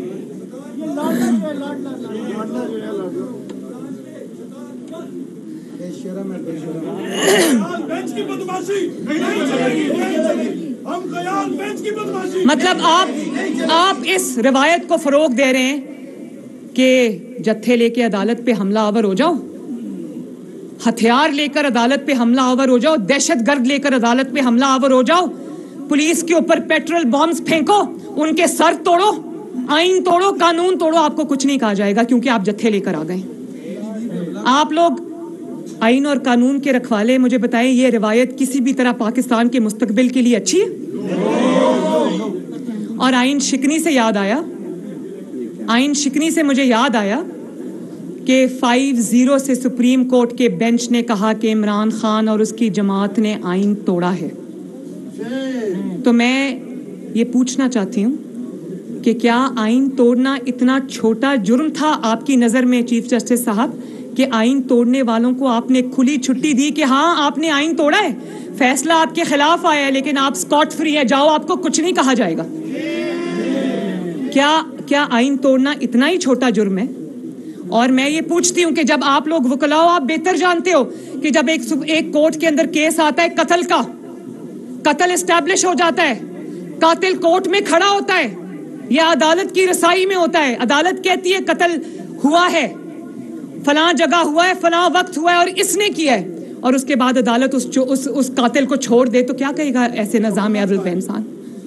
[SPEAKER 1] مطلب آپ آپ اس روایت کو فروغ دے رہے ہیں کہ جتھے لے کے عدالت پہ حملہ آور ہو جاؤ, ہتھیار لے کر عدالت پہ حملہ آور ہو جاؤ, دہشت گرد لے کر عدالت پہ حملہ آور ہو جاؤ, پولیس کے اوپر پیٹرول بامز پھینکو, ان کے سر توڑو, آئین توڑو, قانون توڑو, آپ کو کچھ نہیں کہا جائے گا کیونکہ آپ جتھے لے کر آ گئے. آپ لوگ آئین اور قانون کے رکھوالے, مجھے بتائیں یہ روایت کسی بھی طرح پاکستان کے مستقبل کے لیے اچھی ہے؟ اور آئین شکنی سے یاد آیا آئین شکنی سے مجھے یاد آیا کہ فائیو زیرو سے سپریم کورٹ کے بینچ نے کہا کہ عمران خان اور اس کی جماعت نے آئین توڑا ہے. تو میں یہ پوچھنا چاہتی ہوں کہ کیا آئین توڑنا اتنا چھوٹا جرم تھا آپ کی نظر میں چیف جسٹس صاحب, کہ آئین توڑنے والوں کو آپ نے کھلی چھٹی دی کہ ہاں آپ نے آئین توڑا ہے, فیصلہ آپ کے خلاف آیا ہے لیکن آپ اسکاٹ فری ہے, جاؤ, آپ کو کچھ نہیں کہا جائے گا؟ کیا کیا آئین توڑنا اتنا ہی چھوٹا جرم ہے؟ اور میں یہ پوچھتی ہوں کہ جب آپ لوگ وکلاؤ, آپ بہتر جانتے ہو کہ جب ایک ایک کورٹ کے اندر کیس آتا ہے قتل کا, قتل اسٹیبلش ہو جاتا ہے, قاتل کورٹ میں کھڑا ہوتا ہے یا عدالت کی رسائی میں ہوتا ہے, عدالت کہتی ہے قتل ہوا ہے, فلاں جگہ ہوا ہے, فلاں وقت ہوا ہے اور اس نے کیا ہے, اور اس کے بعد عدالت اس اس, اس قاتل کو چھوڑ دے, تو کیا کہے گا ایسے نظام عدل پہ انسان؟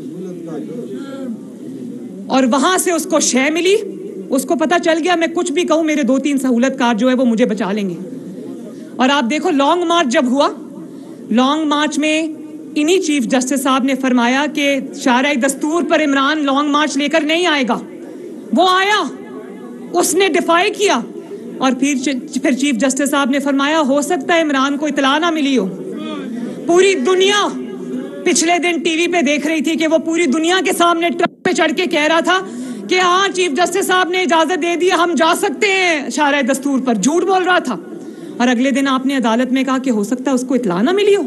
[SPEAKER 1] اور وہاں سے اس کو شے ملی, اس کو پتہ چل گیا میں کچھ بھی کہوں میرے دو تین سہولت کار جو ہے وہ مجھے بچا لیں گے. اور آپ دیکھو لانگ مارچ جب ہوا, لانگ مارچ میں انہی چیف جسٹس صاحب نے فرمایا کہ شارع دستور پر عمران لانگ مارچ لے کر نہیں آئے گا. وہ آیا, اس نے ڈیفائی کیا, اور پھر پھر چیف جسٹس صاحب نے فرمایا ہو سکتا ہے عمران کو اطلاع نہ ملی ہو. پوری دنیا پچھلے دن ٹی وی پہ دیکھ رہی تھی کہ وہ پوری دنیا کے سامنے ٹرک پہ چڑھ کے کہہ رہا تھا کہ ہاں چیف جسٹس صاحب نے اجازت دے دی, ہم جا سکتے ہیں شارع دستور پر. جھوٹ بول رہا تھا, اور اگلے دن آپ نے عدالت میں کہا کہ ہو سکتا ہے اس کو اطلاع نہ ملی ہو.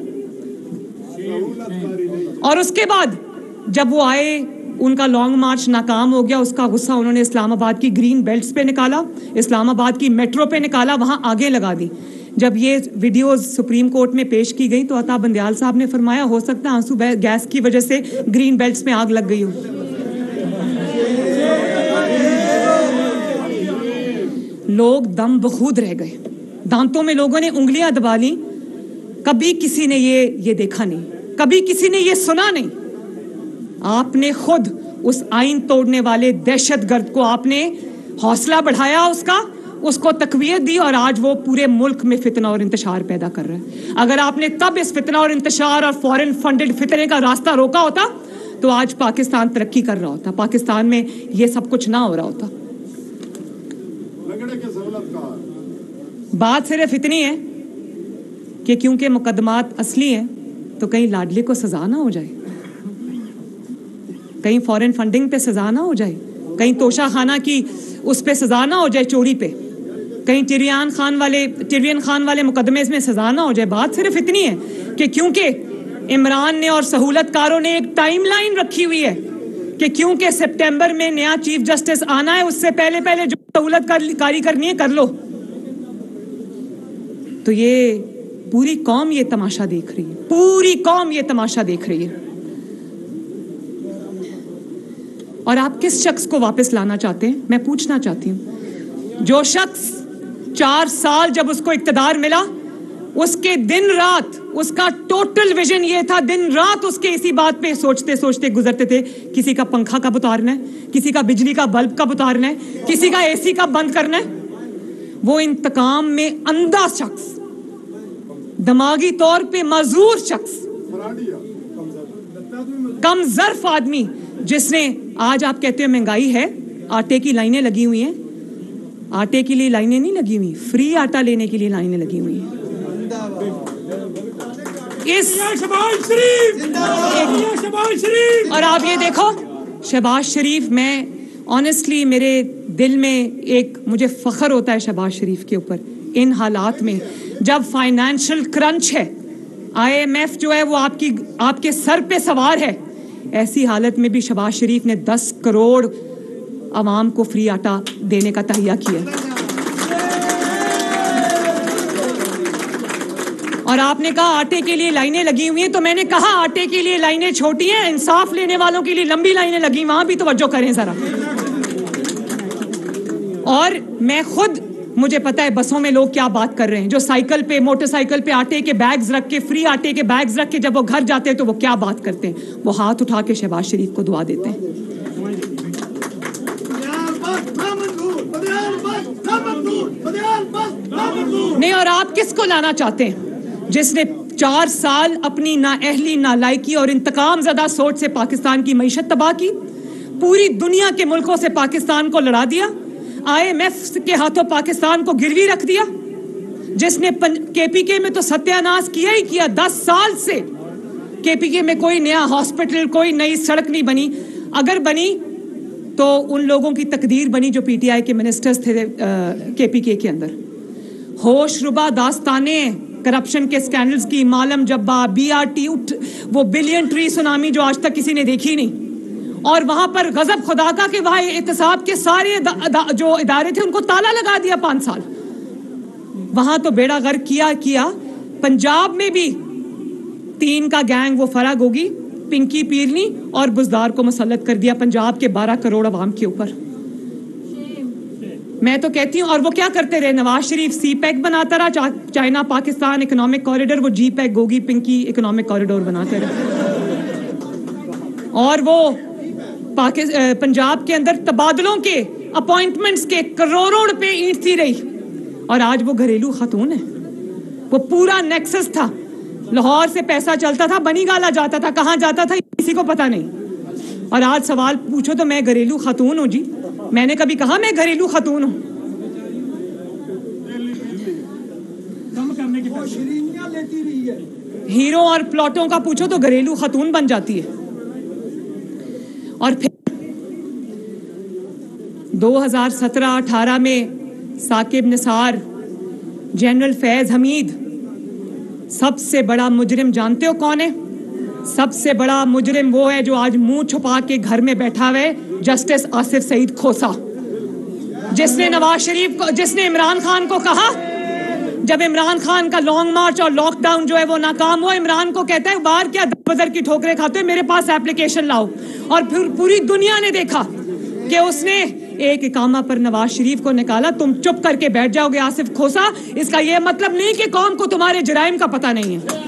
[SPEAKER 1] اور اس کے بعد جب وہ آئے, ان کا لانگ مارچ ناکام ہو گیا, اس کا غصہ انہوں نے اسلام آباد کی گرین بیلٹس پہ نکالا, اسلام آباد کی میٹرو پہ نکالا, وہاں آگے لگا دی. جب یہ ویڈیوز سپریم کورٹ میں پیش کی گئی تو عطا بندیال صاحب نے فرمایا ہو سکتا ہے آنسو گیس کی وجہ سے گرین بیلٹس میں آگ لگ گئی ہو. لوگ دم بخود رہ گئے, دانتوں میں لوگوں نے انگلیاں دبا لی. کبھی کسی نے یہ یہ دیکھا نہیں, کبھی کسی نے یہ سنا نہیں. آپ نے خود اس آئین توڑنے والے دہشت گرد کو آپ نے حوصلہ بڑھایا, اس کا اس کو تقویت دی, اور آج وہ پورے ملک میں فتنہ اور انتشار پیدا کر رہا ہے. اگر آپ نے تب اس فتنہ اور انتشار اور فورن فنڈڈ فتنے کا راستہ روکا ہوتا تو آج پاکستان ترقی کر رہا ہوتا, پاکستان میں یہ سب کچھ نہ ہو رہا ہوتا. بات صرف اتنی ہے کہ کیونکہ مقدمات اصلی ہیں تو کہیں لاڈلی کو سزا نہ ہو جائے, کہیں فورن فنڈنگ پہ سزا نہ ہو جائے, کہیں توشہ خانہ کی اس پہ سزا نہ ہو جائے چوری پہ, کہیں ٹریان خان والے ٹرین خان والے مقدمے میں سزا نہ ہو جائے. بات صرف اتنی ہے کہ کیونکہ عمران نے اور سہولت کاروں نے ایک ٹائم لائن رکھی ہوئی ہے کہ کیونکہ سپٹمبر میں نیا چیف جسٹس آنا ہے, اس سے پہلے پہلے جو سہولت کاری کرنی ہے کر لو. تو یہ پوری قوم یہ تماشا دیکھ رہی ہے, پوری قوم یہ تماشا دیکھ رہی ہے. اور آپ کس شخص کو واپس لانا چاہتے ہیں؟ میں پوچھنا چاہتی ہوں. جو شخص چار سال جب اس کو اقتدار ملا, اس کے دن رات اس کا ٹوٹل ویژن یہ تھا, دن رات اس کے اسی بات پہ سوچتے سوچتے گزرتے تھے, کسی کا پنکھا کب اتارنا ہے, کسی کا بجلی کا بلب کب اتارنا ہے, کسی کا اے سی کب بند کرنا ہے. وہ انتقام میں اندھا شخص, دماغی طور پہ معذور شخص, کم ظرف آدمی, جس نے آج آپ کہتے ہیں مہنگائی ہے, آٹے کی لائنیں لگی ہوئی ہیں, آٹے کے لیے لائنیں نہیں لگی ہوئی, فری آٹا لینے کے لیے لائنیں لگی ہوئی ہیں. اس اور آپ یہ دیکھو شہباز شریف, میں آنیسٹلی میرے دل میں ایک مجھے فخر ہوتا ہے شہباز شریف کے اوپر. ان حالات میں جب فائنینشل کرنچ ہے, آئی ایم ایف جو ہے وہ آپ کی آپ کے سر پہ سوار ہے, ایسی حالت میں بھی شہباز شریف نے دس کروڑ عوام کو فری آٹا دینے کا تہیہ کیا. اور آپ نے کہا آٹے کے لیے لائنیں لگی ہوئی ہیں, تو میں نے کہا آٹے کے لیے لائنیں چھوٹی ہیں, انصاف لینے والوں کے لیے لمبی لائنیں لگی, وہاں بھی توجہ کریں ذرا. اور میں خود, مجھے پتا ہے بسوں میں لوگ کیا بات کر رہے ہیں, جو سائیکل پہ موٹر سائیکل پہ آٹے کے بیگز رکھ کے, فری آٹے کے بیگز رکھ کے جب وہ گھر جاتے ہیں تو وہ کیا بات کرتے ہیں, وہ ہاتھ اٹھا کے شہباز شریف کو دعا دیتے ہیں. نہیں, اور آپ کس کو لانا چاہتے ہیں جس نے چار سال اپنی نااہلی, نالائکی اور انتقام زدہ سوچ سے پاکستان کی معیشت تباہ کی, پوری دنیا کے ملکوں سے پاکستان کو لڑا دیا, آئی ایم ایف کے ہاتھوں پاکستان کو گروی رکھ دیا, جس نے کے پی کے میں تو ستیہ ناش کیا ہی کیا. دس سال سے کے پی کے میں کوئی نیا ہاسپٹل, کوئی نئی سڑک نہیں بنی. اگر بنی تو ان لوگوں کی تقدیر بنی جو پی ٹی آئی کے منسٹرز تھے کے پی کے کے اندر. ہوش ربا داستانیں کرپشن کے سکینڈلز کی, Malam Jabba, B R T, وہ بلین ٹری سونامی جو آج تک کسی نے دیکھی نہیں, اور وہاں پر غضب خدا کا کہ وہاں احتساب کے سارے جو ادارے تھے ان کو تالا لگا دیا پانچ سال. وہاں تو بیڑا غرق کیا کیا. پنجاب میں بھی تین کا گینگ وہ فرق ہوگی, پنکی پیرنی اور بزدار کو مسلط کر دیا پنجاب کے بارہ کروڑ عوام کے اوپر. میں تو کہتی ہوں, اور وہ کیا کرتے رہے, نواز شریف سی پیک بناتا رہا, چائنا پاکستان اکنامک کوریڈور, وہ جی پیک گوگی پنکی اکنامک کوریڈور بناتے رہے. اور وہ پنجاب کے اندر تبادلوں کے اپوائنٹمنٹس کے کروڑوں روپے اینٹتی رہی, اور آج وہ گھریلو خاتون ہے. وہ پورا نیکسس تھا لاہور سے پیسہ چلتا تھا، بنی گالا جاتا تھا، کہاں جاتا تھا کسی کو پتہ نہیں. اور آج سوال پوچھو تو میں گھریلو خاتون ہوں جی. میں نے کبھی کہا میں گھریلو خاتون ہوں؟ ہیرو اور پلاٹوں کا پوچھو تو گھریلو خاتون بن جاتی ہے. اور پھر دو ہزار سترہ اٹھارہ میں ثاقب نثار، جنرل فیض حمید، سب سے بڑا مجرم جانتے ہو کون ہے؟ سب سے بڑا مجرم وہ ہے جو آج منہ چھپا کے گھر میں بیٹھا ہوا ہے، جسٹس آصف سعید کھوسا، جس نے نواز شریف کو، جس نے عمران خان کو کہا جب عمران خان کا لانگ مارچ اور لاک ڈاؤن جو ہے وہ ناکام ہوا، عمران کو کہتا ہے باہر کیا بدر کی ٹھوکریں کھاتے ہو، میرے پاس ایپلیکیشن لاؤ. اور پھر پوری دنیا نے دیکھا کہ اس نے ایک اقامہ پر نواز شریف کو نکالا. تم چپ کر کے بیٹھ جاؤ گے آصف کھوسا، اس کا یہ مطلب نہیں کہ قوم کو تمہارے جرائم کا پتہ نہیں ہے.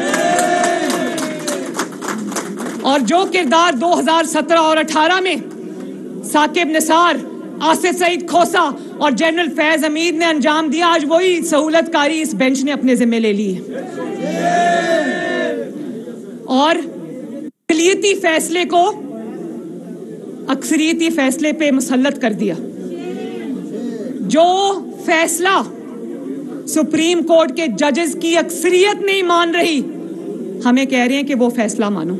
[SPEAKER 1] اور جو کردار دو ہزار سترہ اور اٹھارہ میں ثاقب نثار، آصف سعید کھوسا اور جنرل فیض حمید نے انجام دیا، آج وہی سہولت کاری اس بینچ نے اپنے ذمہ لے لی ہے اور اقلیتی فیصلے کو اکثریتی فیصلے پہ مسلط کر دیا. جو فیصلہ سپریم کورٹ کے ججز کی اکثریت نہیں مان رہی، ہمیں کہہ رہے ہیں کہ وہ فیصلہ مانو.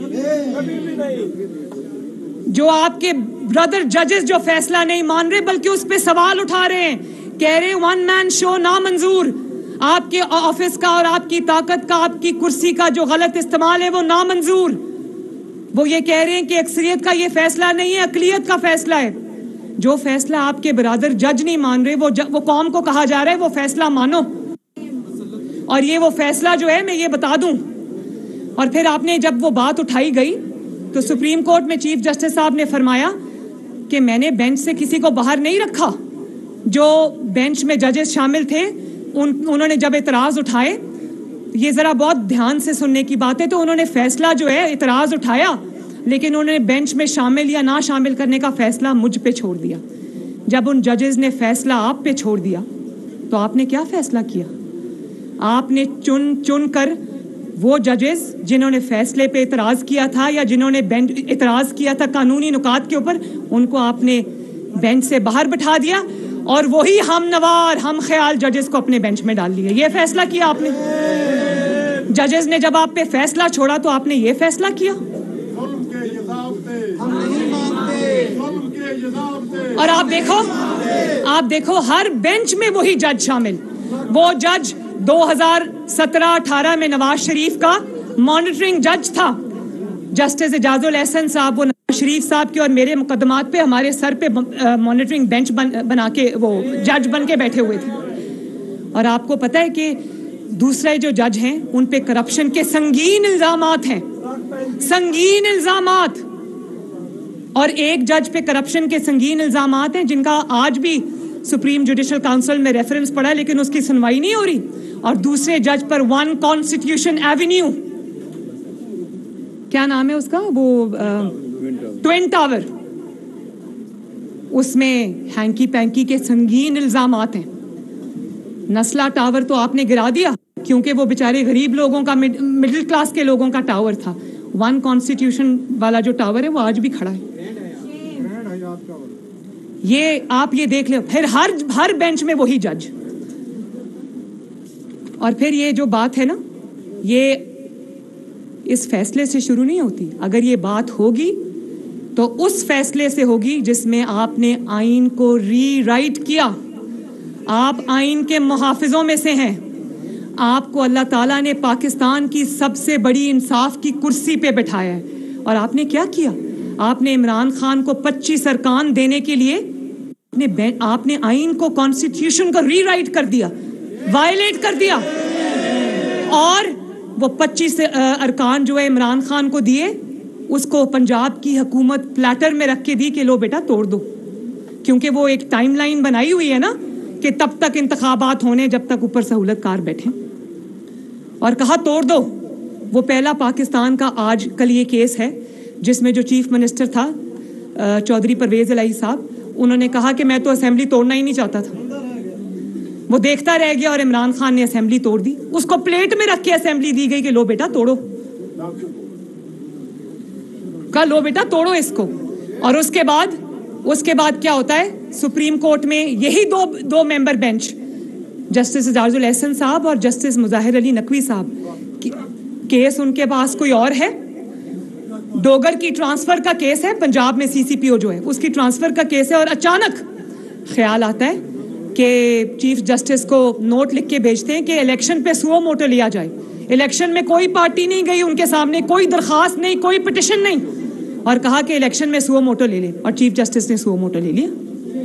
[SPEAKER 1] جو آپ کے برادر ججز جو فیصلہ نہیں مان رہے بلکہ اس پہ سوال اٹھا رہے ہیں، کہہ رہے ہیں ون مین شو نامنظور، آپ کے آفس کا اور آپ کی طاقت کا، آپ کی کرسی کا جو غلط استعمال ہے وہ نامنظور. وہ یہ کہہ رہے ہیں کہ اکثریت کا یہ فیصلہ نہیں ہے، اقلیت کا فیصلہ ہے. جو فیصلہ آپ کے برادر جج نہیں مان رہے، وہ وہ قوم کو کہا جا رہا ہے وہ فیصلہ مانو. اور یہ وہ فیصلہ جو ہے میں یہ بتا دوں. اور پھر آپ نے جب وہ بات اٹھائی گئی تو سپریم کورٹ میں چیف جسٹس صاحب نے فرمایا کہ میں نے بینچ سے کسی کو باہر نہیں رکھا. جو بینچ میں ججز شامل تھے ان انہوں نے جب اعتراض اٹھائے، یہ ذرا بہت دھیان سے سننے کی بات ہے، تو انہوں نے فیصلہ جو ہے اعتراض اٹھایا لیکن انہوں نے بینچ میں شامل یا نہ شامل کرنے کا فیصلہ مجھ پہ چھوڑ دیا. جب ان ججز نے فیصلہ آپ پہ چھوڑ دیا تو آپ نے کیا فیصلہ کیا؟ آپ نے چن چن کر وہ ججز جنہوں نے فیصلے پہ اعتراض کیا تھا یا جنہوں نے بینچ اعتراض کیا تھا قانونی نکات کے اوپر، ان کو آپ نے بینچ سے باہر بٹھا دیا اور وہی ہم نوار ہم خیال ججز کو اپنے بینچ میں ڈال لیا. یہ فیصلہ کیا آپ نے. ججز نے جب آپ پہ فیصلہ چھوڑا تو آپ نے یہ فیصلہ کیا. اور آپ دیکھو آپ دیکھو ہر بینچ میں وہی جج شامل. وہ جج دو ہزار سترہ اٹھارہ میں نواز شریف کا مانیٹرنگ جج تھا، جسٹس اعجاز الاحسن صاحب. وہ نواز شریف صاحب کے اور میرے مقدمات پہ ہمارے سر پہ مانیٹرنگ بینچ بنا کے وہ جج بن کے بیٹھے ہوئے تھے. اور آپ کو پتہ ہے کہ دوسرے جو جج ہیں ان پہ کرپشن کے سنگین الزامات ہیں، سنگین الزامات. اور ایک جج پہ کرپشن کے سنگین الزامات ہیں جن کا آج بھی سپریم جوڈیشل کاؤنسل میں ریفرنس پڑا ہے لیکن اس کی سنوائی نہیں ہو رہی. اور دوسرے جج پر ون کانسٹیٹیوشن ایونیو، کیا نام ہے اس کا، وہ ٹوین ٹاور، اس میں ہینکی پینکی کے سنگین الزامات ہیں. نسلہ ٹاور تو آپ نے گرا دیا کیونکہ وہ بیچارے غریب لوگوں کا، مڈل کلاس کے لوگوں کا ٹاور تھا. ون کانسٹیٹیوشن والا جو ٹاور ہے وہ آج بھی کھڑا ہے. یہ آپ یہ دیکھ لیں. پھر ہر ہر بینچ میں وہی جج. اور پھر یہ جو بات ہے نا، یہ اس فیصلے سے شروع نہیں ہوتی. اگر یہ بات ہوگی تو اس فیصلے سے ہوگی جس میں آپ نے آئین کو ری رائٹ کیا. آپ آئین کے محافظوں میں سے ہیں. آپ کو اللہ تعالیٰ نے پاکستان کی سب سے بڑی انصاف کی کرسی پہ بٹھایا ہے. اور آپ نے کیا کیا؟ آپ نے عمران خان کو پچیس ارکان دینے کے لیے آپ نے آئین کو، کانسٹیٹیوشن کو ری رائٹ کر دیا، وائلیٹ کر دیا. اور وہ پچیس ارکان جو ہے عمران خان کو دیے، اس کو پنجاب کی حکومت پلیٹر میں رکھ کے دی کہ لو بیٹا توڑ دو. کیونکہ وہ ایک ٹائم لائن بنائی ہوئی ہے نا کہ تب تک انتخابات ہونے جب تک اوپر سہولت کار بیٹھیں، اور کہا توڑ دو. وہ پہلا پاکستان کا آج کل یہ کیس ہے جس میں جو چیف منسٹر تھا چودھری پرویز الہی صاحب، انہوں نے کہا کہ میں تو اسمبلی توڑنا ہی نہیں چاہتا تھا. وہ دیکھتا رہ گیا اور عمران خان نے اسمبلی توڑ دی. اس کو پلیٹ میں رکھ کے اسمبلی دی گئی کہ لو بیٹا توڑو, کہا لو بیٹا توڑو اس کو. اور اس کے بعد اس کے بعد کیا ہوتا ہے, سپریم کورٹ میں یہی دو دو ممبر بینچ, جسٹس اعجاز الاحسن صاحب اور جسٹس مظاہر علی نقوی صاحب, کیس ان کے پاس کوئی اور ہے, ڈوگر کی ٹرانسفر کا کیس ہے, پنجاب میں سی سی پی او جو ہے اس کی ٹرانسفر کا کیس ہے, اور اچانک خیال آتا ہے کہ چیف جسٹس کو نوٹ لکھ کے بھیجتے ہیں کہ الیکشن پہ سو موٹو لیا جائے. الیکشن میں کوئی پارٹی نہیں گئی ان کے سامنے, کوئی درخواست نہیں, کوئی پٹیشن نہیں, اور کہا کہ الیکشن میں سو موٹو لے لیں, اور چیف جسٹس نے سو موٹو لے لیا.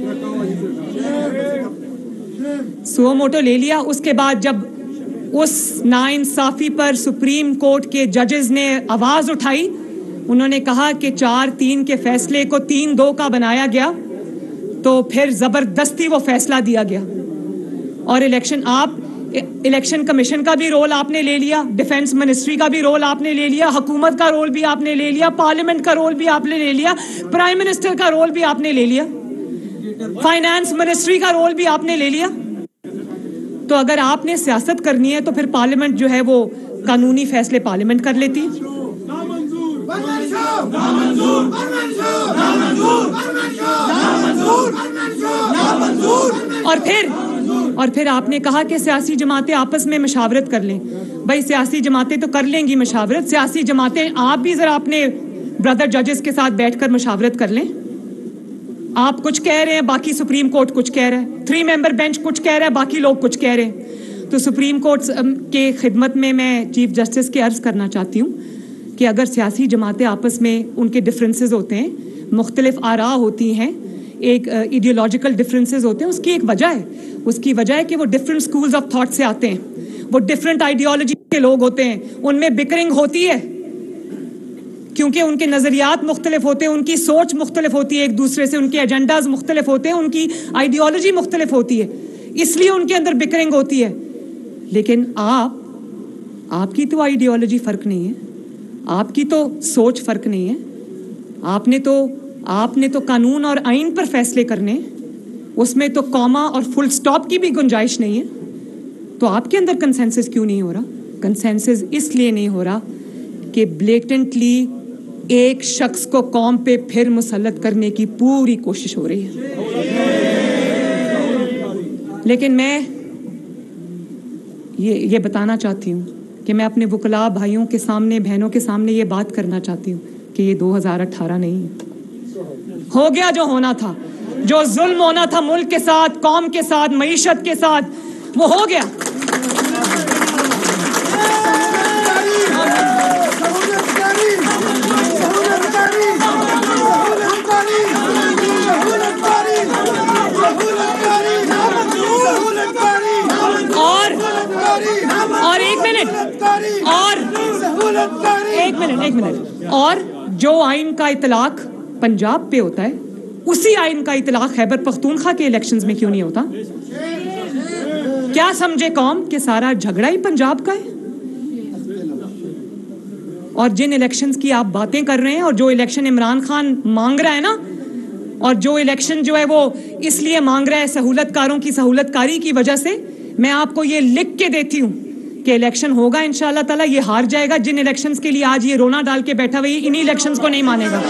[SPEAKER 1] سو موٹو لے لیا. اس کے بعد جب اس ناانصافی پر سپریم کورٹ کے ججز نے آواز اٹھائی, انہوں نے کہا کہ چار تین کے فیصلے کو تین دو کا بنایا گیا, تو پھر زبردستی وہ فیصلہ دیا گیا, اور الیکشن آپ الیکشن کمیشن کا بھی رول آپ نے لے لیا, ڈیفنس منسٹری کا بھی رول آپ نے لے لیا, حکومت کا رول بھی آپ نے لے لیا, پارلیمنٹ کا رول بھی آپ نے لے لیا, پرائم منسٹر کا رول بھی آپ نے لے لیا, فائنانس منسٹری کا رول بھی آپ نے لے لیا. تو اگر آپ نے سیاست کرنی ہے تو پھر پارلیمنٹ جو ہے وہ قانونی فیصلے پارلیمنٹ کر لیتی. اور پھر اور پھر آپ نے کہا کہ سیاسی جماعتیں آپس میں مشاورت کر لیں. بھائی سیاسی جماعتیں تو کر لیں گی مشاورت, سیاسی جماعتیں آپ بھی ذرا اپنے بردر ججز کے ساتھ بیٹھ کر مشاورت کر لیں. آپ کچھ کہہ رہے ہیں, باقی سپریم کورٹ کچھ کہہ رہا ہے, تھری ممبر بینچ کچھ کہہ رہا ہے, باقی لوگ کچھ کہہ رہے ہیں. تو سپریم کورٹ کے خدمت میں میں چیف جسٹس کے عرض کرنا چاہتی ہوں کہ اگر سیاسی جماعتیں آپس میں ان کے ڈفرینسز ہوتے ہیں, مختلف آراء ہوتی ہیں, ایک ایڈیولوجیکل ڈفرینسز ہوتے ہیں, اس کی ایک وجہ ہے. اس کی وجہ ہے کہ وہ ڈفرینٹ اسکولز آف تھاٹ سے آتے ہیں, وہ ڈفرینٹ آئیڈیالوجی کے لوگ ہوتے ہیں, ان میں بکرنگ ہوتی ہے کیونکہ ان کے نظریات مختلف ہوتے ہیں, ان کی سوچ مختلف ہوتی ہے ایک دوسرے سے, ان کے ایجنڈاز مختلف ہوتے ہیں, ان کی آئیڈیالوجی مختلف ہوتی ہے, اس لیے ان کے اندر بکرنگ ہوتی ہے. لیکن آپ آپ کی تو آئیڈیالوجی فرق نہیں ہے, آپ کی تو سوچ فرق نہیں ہے, آپ نے تو آپ نے تو قانون اور آئین پر فیصلے کرنے, اس میں تو کوما اور فل سٹاپ کی بھی گنجائش نہیں ہے. تو آپ کے اندر کنسنسس کیوں نہیں ہو رہا؟ کنسنسس اس لیے نہیں ہو رہا کہ بلیٹنٹلی ایک شخص کو قوم پہ پھر مسلط کرنے کی پوری کوشش ہو رہی ہے. لیکن میں یہ یہ بتانا چاہتی ہوں کہ میں اپنے وکلاء بھائیوں کے سامنے, بہنوں کے سامنے یہ بات کرنا چاہتی ہوں کہ یہ دو ہزار اٹھارہ نہیں ہے. ہو گیا جو ہونا تھا, جو ظلم ہونا تھا ملک کے ساتھ, قوم کے ساتھ, معیشت کے ساتھ, وہ ہو گیا. اور ایک منٹ اور ایک منٹ ایک منٹ اور جو آئین کا اطلاق پنجاب پہ ہوتا ہے, اسی آئین کا اطلاق خیبر پختونخوا کے الیکشنز میں کیوں نہیں ہوتا؟ کیا سمجھے قوم کہ سارا جھگڑا ہی پنجاب کا ہے؟ اور جن الیکشنز کی آپ باتیں کر رہے ہیں, اور جو الیکشن عمران خان مانگ رہا ہے نا, اور جو الیکشن جو ہے وہ اس لیے مانگ رہا ہے سہولت کاروں کی سہولت کاری کی وجہ سے, میں آپ کو یہ لکھ کے دیتی ہوں کہ الیکشن ہوگا انشاءاللہ تعالیٰ, یہ ہار جائے گا. جن الیکشنز کے لیے آج یہ رونا ڈال کے بیٹھا ہوئی, انہی الیکشنز کو نہیں مانے گا,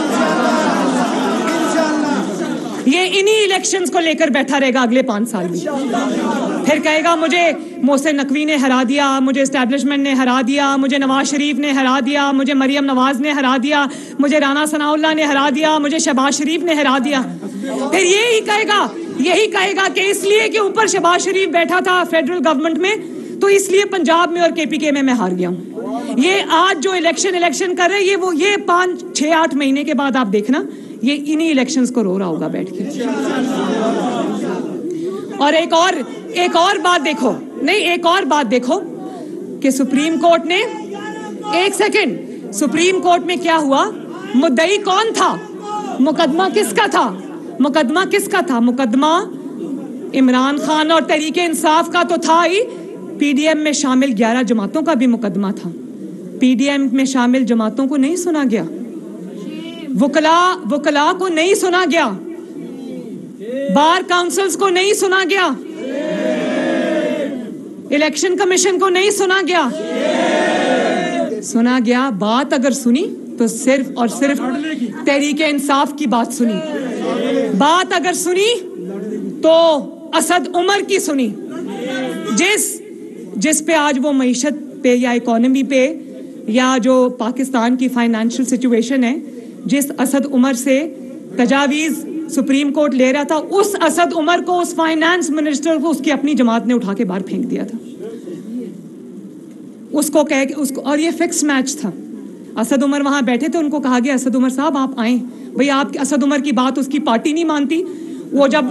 [SPEAKER 1] یہ انہی الیکشنز کو لے کر بیٹھا رہے گا اگلے پانچ سال میں. پھر کہے گا مجھے محسن نقوی نے ہرا دیا, مجھے اسٹیبلشمنٹ نے ہرا دیا, مجھے نواز شریف نے ہرا دیا, مجھے مریم نواز نے ہرا دیا, مجھے رانا ثناء اللہ نے ہرا دیا, مجھے شہباز شریف نے ہرا دیا. پھر یہی کہے گا یہی کہے گا کہ اس لیے کہ اوپر شہباز شریف بیٹھا تھا فیڈرل گورنمنٹ میں, تو اس لیے پنجاب میں اور کے پی کے میں میں ہار گیا ہوں. یہ آج جو الیکشن الیکشن کر رہے ہیں, یہ وہ یہ پانچ چھ آٹھ مہینے کے بعد آپ دیکھنا یہ انہی الیکشنز کو رو رہا ہوگا بیٹھ کے. اور ایک اور ایک اور بات دیکھو, نہیں ایک اور بات دیکھو کہ سپریم کورٹ نے, ایک سیکنڈ, سپریم کورٹ میں کیا ہوا, مدعی کون تھا, مقدمہ کس کا تھا, مقدمہ کس کا تھا, مقدمہ عمران خان اور تحریک انصاف کا تو تھا ہی, پی ڈی ایم میں شامل گیارہ جماعتوں کا بھی مقدمہ تھا. پی ڈی ایم میں شامل جماعتوں کو نہیں سنا گیا, وکلاء وکلاء کو نہیں سنا گیا, بار کاؤنسلز کو نہیں سنا گیا, الیکشن کمیشن کو نہیں سنا گیا, سنا گیا. بات اگر سنی تو صرف اور صرف تحریک انصاف کی بات سنی. بات اگر سنی تو اسد عمر کی سنی, جس جس پہ آج وہ معیشت پہ یا اکانومی پہ یا جو پاکستان کی فائنینشیل سچویشن ہے, جس اسد عمر سے تجاویز سپریم کورٹ لے رہا تھا, اس اسد عمر کو, اس فائنانس منسٹر کو اس کی اپنی جماعت نے اٹھا کے باہر پھینک دیا تھا. اس کو کہہ کے اس کو, اور یہ فکس میچ تھا. اسد عمر وہاں بیٹھے تھے, ان کو کہا گیا اسد عمر صاحب آپ آئیں. بھئی آپ اسد عمر کی بات اس کی پارٹی نہیں مانتی. وہ جب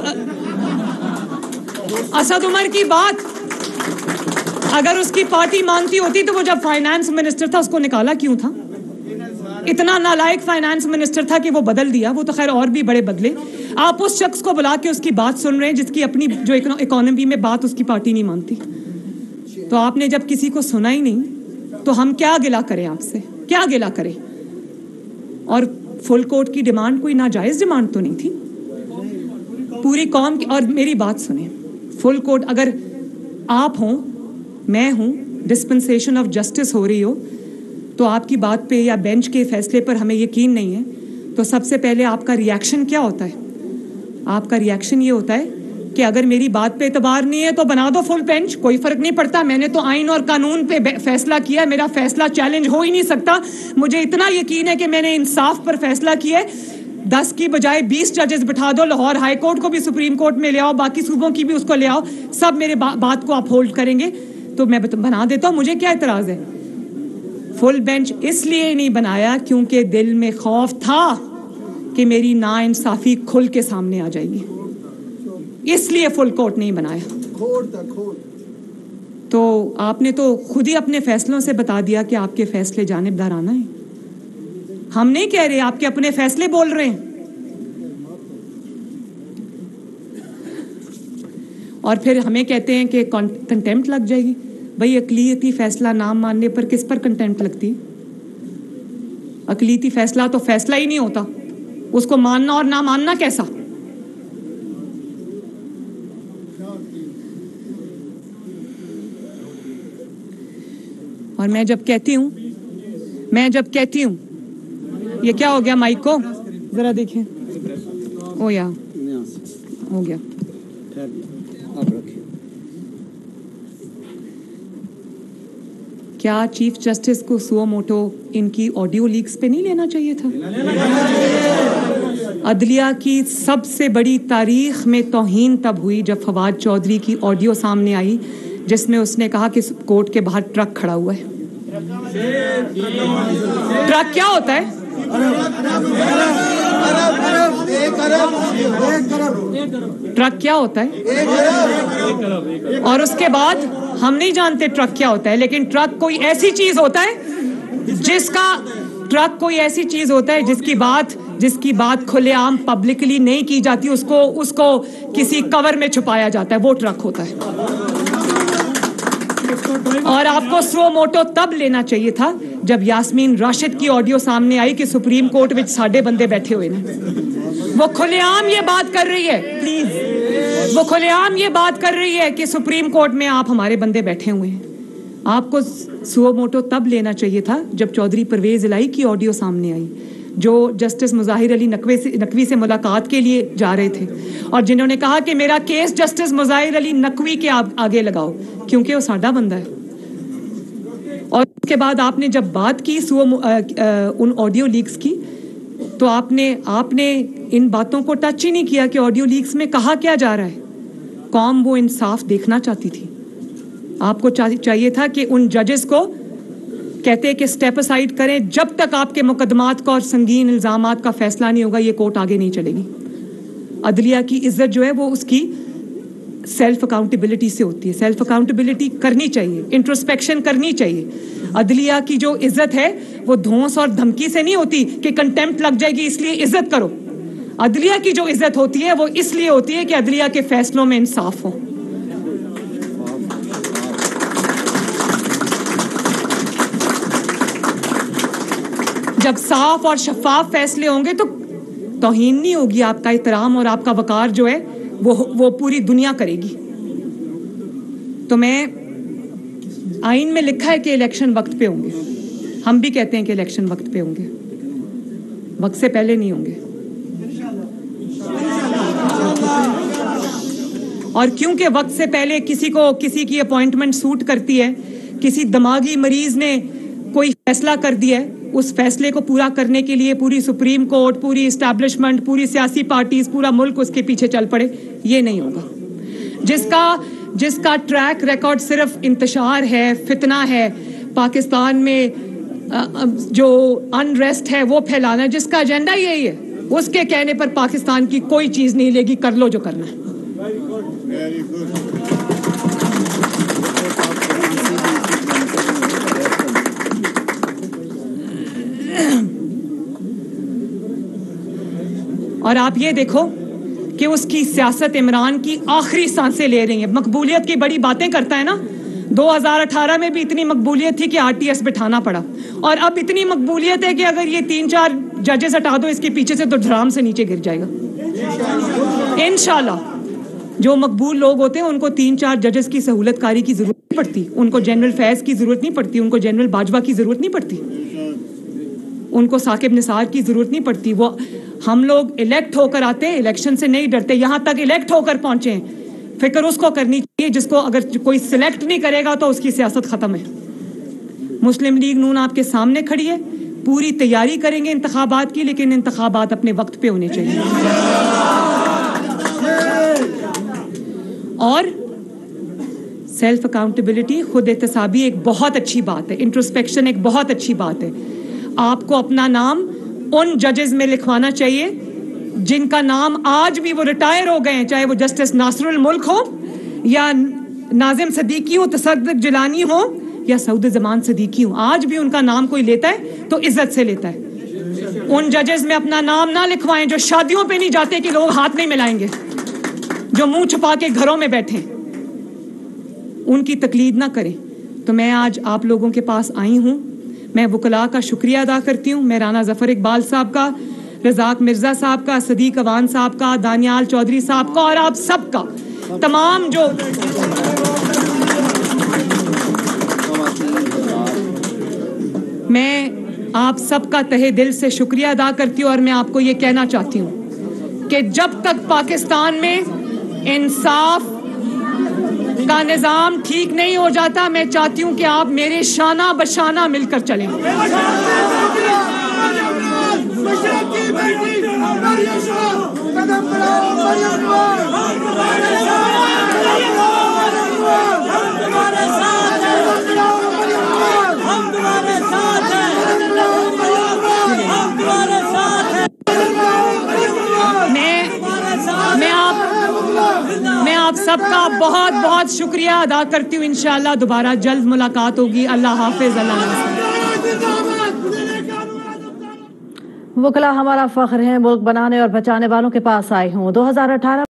[SPEAKER 1] اسد عمر کی بات اگر اس کی پارٹی مانتی ہوتی تو وہ جب فائنانس منسٹر تھا اس کو نکالا کیوں تھا؟ اتنا نالائق فائنانس منسٹر تھا کہ وہ بدل دیا. وہ تو خیر اور بھی بڑے بدلے. آپ اس شخص کو بلا کے اس کی بات سن رہے ہیں جس کی اپنی جو اکانومی میں بات اس کی پارٹی نہیں مانتی. تو آپ نے جب کسی کو سنا ہی نہیں تو ہم کیا گلہ کریں آپ سے, کیا گلہ کریں؟ اور فل کورٹ کی ڈیمانڈ کوئی ناجائز ڈیمانڈ تو نہیں تھی پوری قوم کی. اور میری بات سنیں, فل کورٹ اگر آپ ہوں, میں ہوں, ڈسپنسیشن آف جسٹس ہو رہی ہو تو آپ کی بات پہ یا بینچ کے فیصلے پر ہمیں یقین نہیں ہے تو سب سے پہلے آپ کا ریاکشن کیا ہوتا ہے؟ آپ کا ریاکشن یہ ہوتا ہے کہ اگر میری بات پہ اعتبار نہیں ہے تو بنا دو فل بینچ, کوئی فرق نہیں پڑتا. میں نے تو آئین اور قانون پہ فیصلہ کیا, میرا فیصلہ چیلنج ہو ہی نہیں سکتا. مجھے اتنا یقین ہے کہ میں نے انصاف پر فیصلہ کیا ہے. دس کی بجائے بیس ججز بٹھا دو, لاہور ہائی کورٹ کو بھی سپریم کورٹ میں لے آؤ, باقی صوبوں کی بھی اس کو لے آؤ, سب میرے بات کو اپ ہولڈ کریں گے تو میں بنا دیتا ہوں. مجھے کیا اعتراض ہے؟ فل بینچ اس لیے نہیں بنایا کیونکہ دل میں خوف تھا کہ میری نا انصافی کھل کے سامنے آ جائے گی, اس لیے فل کورٹ نہیں بنایا. تو آپ نے تو خود ہی اپنے فیصلوں سے بتا دیا کہ آپ کے فیصلے جانبدارانہ ہیں. ہم نہیں کہہ رہے, آپ کے اپنے فیصلے بول رہے ہیں. اور پھر ہمیں کہتے ہیں کہ کنٹیمپٹ لگ جائے گی. بھئی اقلیتی فیصلہ نام ماننے پر کس پر کنٹیمپٹ لگتی؟ اقلیتی فیصلہ تو فیصلہ ہی نہیں ہوتا, اس کو ماننا اور نہ ماننا کیسا؟ اور میں جب کہتی ہوں میں جب کہتی ہوں یہ کیا ہو گیا مائک کو ذرا دیکھیں, او یا ہو گیا. کیا چیف جسٹس کو سو موٹو ان کی آڈیو لیکس پہ نہیں لینا چاہیے تھا؟ عدلیہ کی سب سے بڑی تاریخ میں توہین تب ہوئی جب فواد چودھری کی آڈیو سامنے آئی جس میں اس نے کہا کہ کورٹ کے باہر ٹرک کھڑا ہوا ہے. ٹرک کیا ہوتا ہے؟ ٹرک کیا ہوتا ہے؟ اور اس کے بعد ہم نہیں جانتے ٹرک کیا ہوتا ہے, لیکن ٹرک کوئی ایسی چیز ہوتا ہے جس کا ٹرک کوئی ایسی چیز ہوتا ہے جس کی بات جس کی بات کھلے عام پبلکلی نہیں کی جاتی, اس کو اس کو کسی کور میں چھپایا جاتا ہے, وہ ٹرک ہوتا ہے. اور آپ کو سو موٹو تب لینا چاہیے تھا جب یاسمین راشد کی آڈیو سامنے آئی کہ سپریم کورٹ وچ ساڈے بندے بیٹھے ہوئے ہیں. وہ کھلے عام یہ بات کر رہی ہے, پلیز وہ کھلے عام یہ بات کر رہی ہے کہ سپریم کورٹ میں آپ ہمارے بندے بیٹھے ہوئے ہیں. آپ کو سو موٹو تب لینا چاہیے تھا جب چودھری پرویز الہی کی آڈیو سامنے آئی جو جسٹس مظاہر علی نقوی سے نقوی سے ملاقات کے لیے جا رہے تھے اور جنہوں نے کہا کہ میرا کیس جسٹس مظاہر علی نقوی کے آگے لگاؤ کیونکہ وہ ساڈا بندہ ہے. اور اس کے بعد آپ نے جب بات کی سو ان آڈیو لیکس کی تو آپ نے آپ نے ان باتوں کو ٹچ ہی نہیں کیا کہ آڈیو لیکس میں کہا کیا جا رہا ہے. قوم وہ انصاف دیکھنا چاہتی تھی. آپ کو چاہیے تھا کہ ان ججز کو کہتے کہ سٹیپ اسائڈ کریں, جب تک آپ کے مقدمات کا اور سنگین الزامات کا فیصلہ نہیں ہوگا یہ کورٹ آگے نہیں چلے گی. عدلیہ کی عزت جو ہے وہ اس کی سیلف اکاؤنٹیبلٹی سے ہوتی ہے. سیلف اکاؤنٹیبلٹی کرنی چاہیے, انٹروسپیکشن کرنی چاہیے. عدلیہ کی جو عزت ہے وہ دھونس اور دھمکی سے نہیں ہوتی کہ کنٹیمپٹ لگ جائے گی اس لیے عزت کرو. عدلیہ کی جو عزت ہوتی ہے وہ اس لیے ہوتی ہے کہ عدلیہ کے فیصلوں میں انصاف ہو. جب صاف اور شفاف فیصلے ہوں گے تو توہین نہیں ہوگی, آپ کا احترام اور آپ کا وقار جو ہے وہ وہ پوری دنیا کرے گی. تو میں آئین میں لکھا ہے کہ الیکشن وقت پہ ہوں گے. ہم بھی کہتے ہیں کہ الیکشن وقت پہ ہوں گے, وقت سے پہلے نہیں ہوں گے. اور کیونکہ وقت سے پہلے کسی کو کسی کی اپوائنٹمنٹ سوٹ کرتی ہے, کسی دماغی مریض نے کوئی فیصلہ کر دیا ہے, اس فیصلے کو پورا کرنے کے لیے پوری سپریم کورٹ, پوری اسٹیبلشمنٹ, پوری سیاسی پارٹیز, پورا ملک اس کے پیچھے چل پڑے, یہ نہیں ہوگا. جس کا جس کا ٹریک ریکارڈ صرف انتشار ہے, فتنہ ہے, پاکستان میں جو انریسٹ ہے وہ پھیلانا ہے, جس کا ایجنڈا یہی ہے, اس کے کہنے پر پاکستان کی کوئی چیز نہیں لے گی. کر لو جو کرنا ہے. اور آپ یہ دیکھو کہ اس کی سیاست عمران کی آخری سانسیں لے رہی ہیں. مقبولیت کی بڑی باتیں کرتا ہے نا. دو ہزار اٹھارہ میں بھی اتنی مقبولیت تھی کہ آر ٹی ایس بٹھانا پڑا, اور اب اتنی مقبولیت ہے کہ اگر یہ تین چار ججز ہٹا دو اس کے پیچھے سے تو دھڑام سے نیچے گر جائے گا انشاءاللہ. جو مقبول لوگ ہوتے ہیں ان کو تین چار ججز کی سہولت کاری کی ضرورت نہیں پڑتی, ان کو جنرل فیض کی ضرورت نہیں پڑتی, ان کو جنرل باجوہ کی ضرورت نہیں پڑتی, ان کو ثاقب نثار کی ضرورت نہیں پڑتی. وہ ہم لوگ الیکٹ ہو کر آتے ہیں, الیکشن سے نہیں ڈرتے. یہاں تک الیکٹ ہو کر پہنچے ہیں, فکر اس کو کرنی چاہیے جس کو اگر کوئی سلیکٹ نہیں کرے گا تو اس کی سیاست ختم ہے. مسلم لیگ نون آپ کے سامنے کھڑی ہے, پوری تیاری کریں گے انتخابات کی, لیکن انتخابات اپنے وقت پہ ہونے چاہیے. اور سیلف اکاؤنٹیبلٹی, خود احتسابی ایک بہت اچھی بات ہے, انٹروسپیکشن ایک بہت اچھی بات ہے. آپ کو اپنا نام ان ججز میں لکھوانا چاہیے جن کا نام آج بھی وہ ریٹائر ہو گئے ہیں, چاہے وہ جسٹس ناصر الملک ہو یا ناظم صدیقی ہو, تصدق جیلانی ہو یا سعود زمان صدیقی ہو. آج بھی ان کا نام کوئی لیتا ہے تو عزت سے لیتا ہے. ان ججز میں اپنا نام نہ لکھوائیں جو شادیوں پہ نہیں جاتے کہ لوگ ہاتھ نہیں ملائیں گے, جو منہ چھپا کے گھروں میں بیٹھے, ان کی تقلید نہ کریں. تو میں آج آپ لوگوں کے پاس آئی ہوں. میں وکلاء کا شکریہ ادا کرتی ہوں, میں رانا ظفر اقبال صاحب کا, رزاق مرزا صاحب کا, صدیق اوان صاحب کا, دانیال چودھری صاحب کا, اور آپ سب کا, تمام جو میں آپ سب کا تہہ دل سے شکریہ ادا کرتی ہوں. اور میں آپ کو یہ کہنا چاہتی ہوں کہ جب تک پاکستان میں انصاف کا نظام ٹھیک نہیں ہو جاتا, میں چاہتی ہوں کہ آپ میرے شانہ بشانہ مل کر چلیں. میں آپ سب کا بہت بہت شکریہ ادا کرتی ہوں. انشاءاللہ دوبارہ جلد ملاقات ہوگی. اللہ حافظ. اللہ
[SPEAKER 2] وکلاء ہمارا فخر ہیں, ملک بنانے اور بچانے والوں کے پاس آئے ہوں. دو ہزار اٹھارہ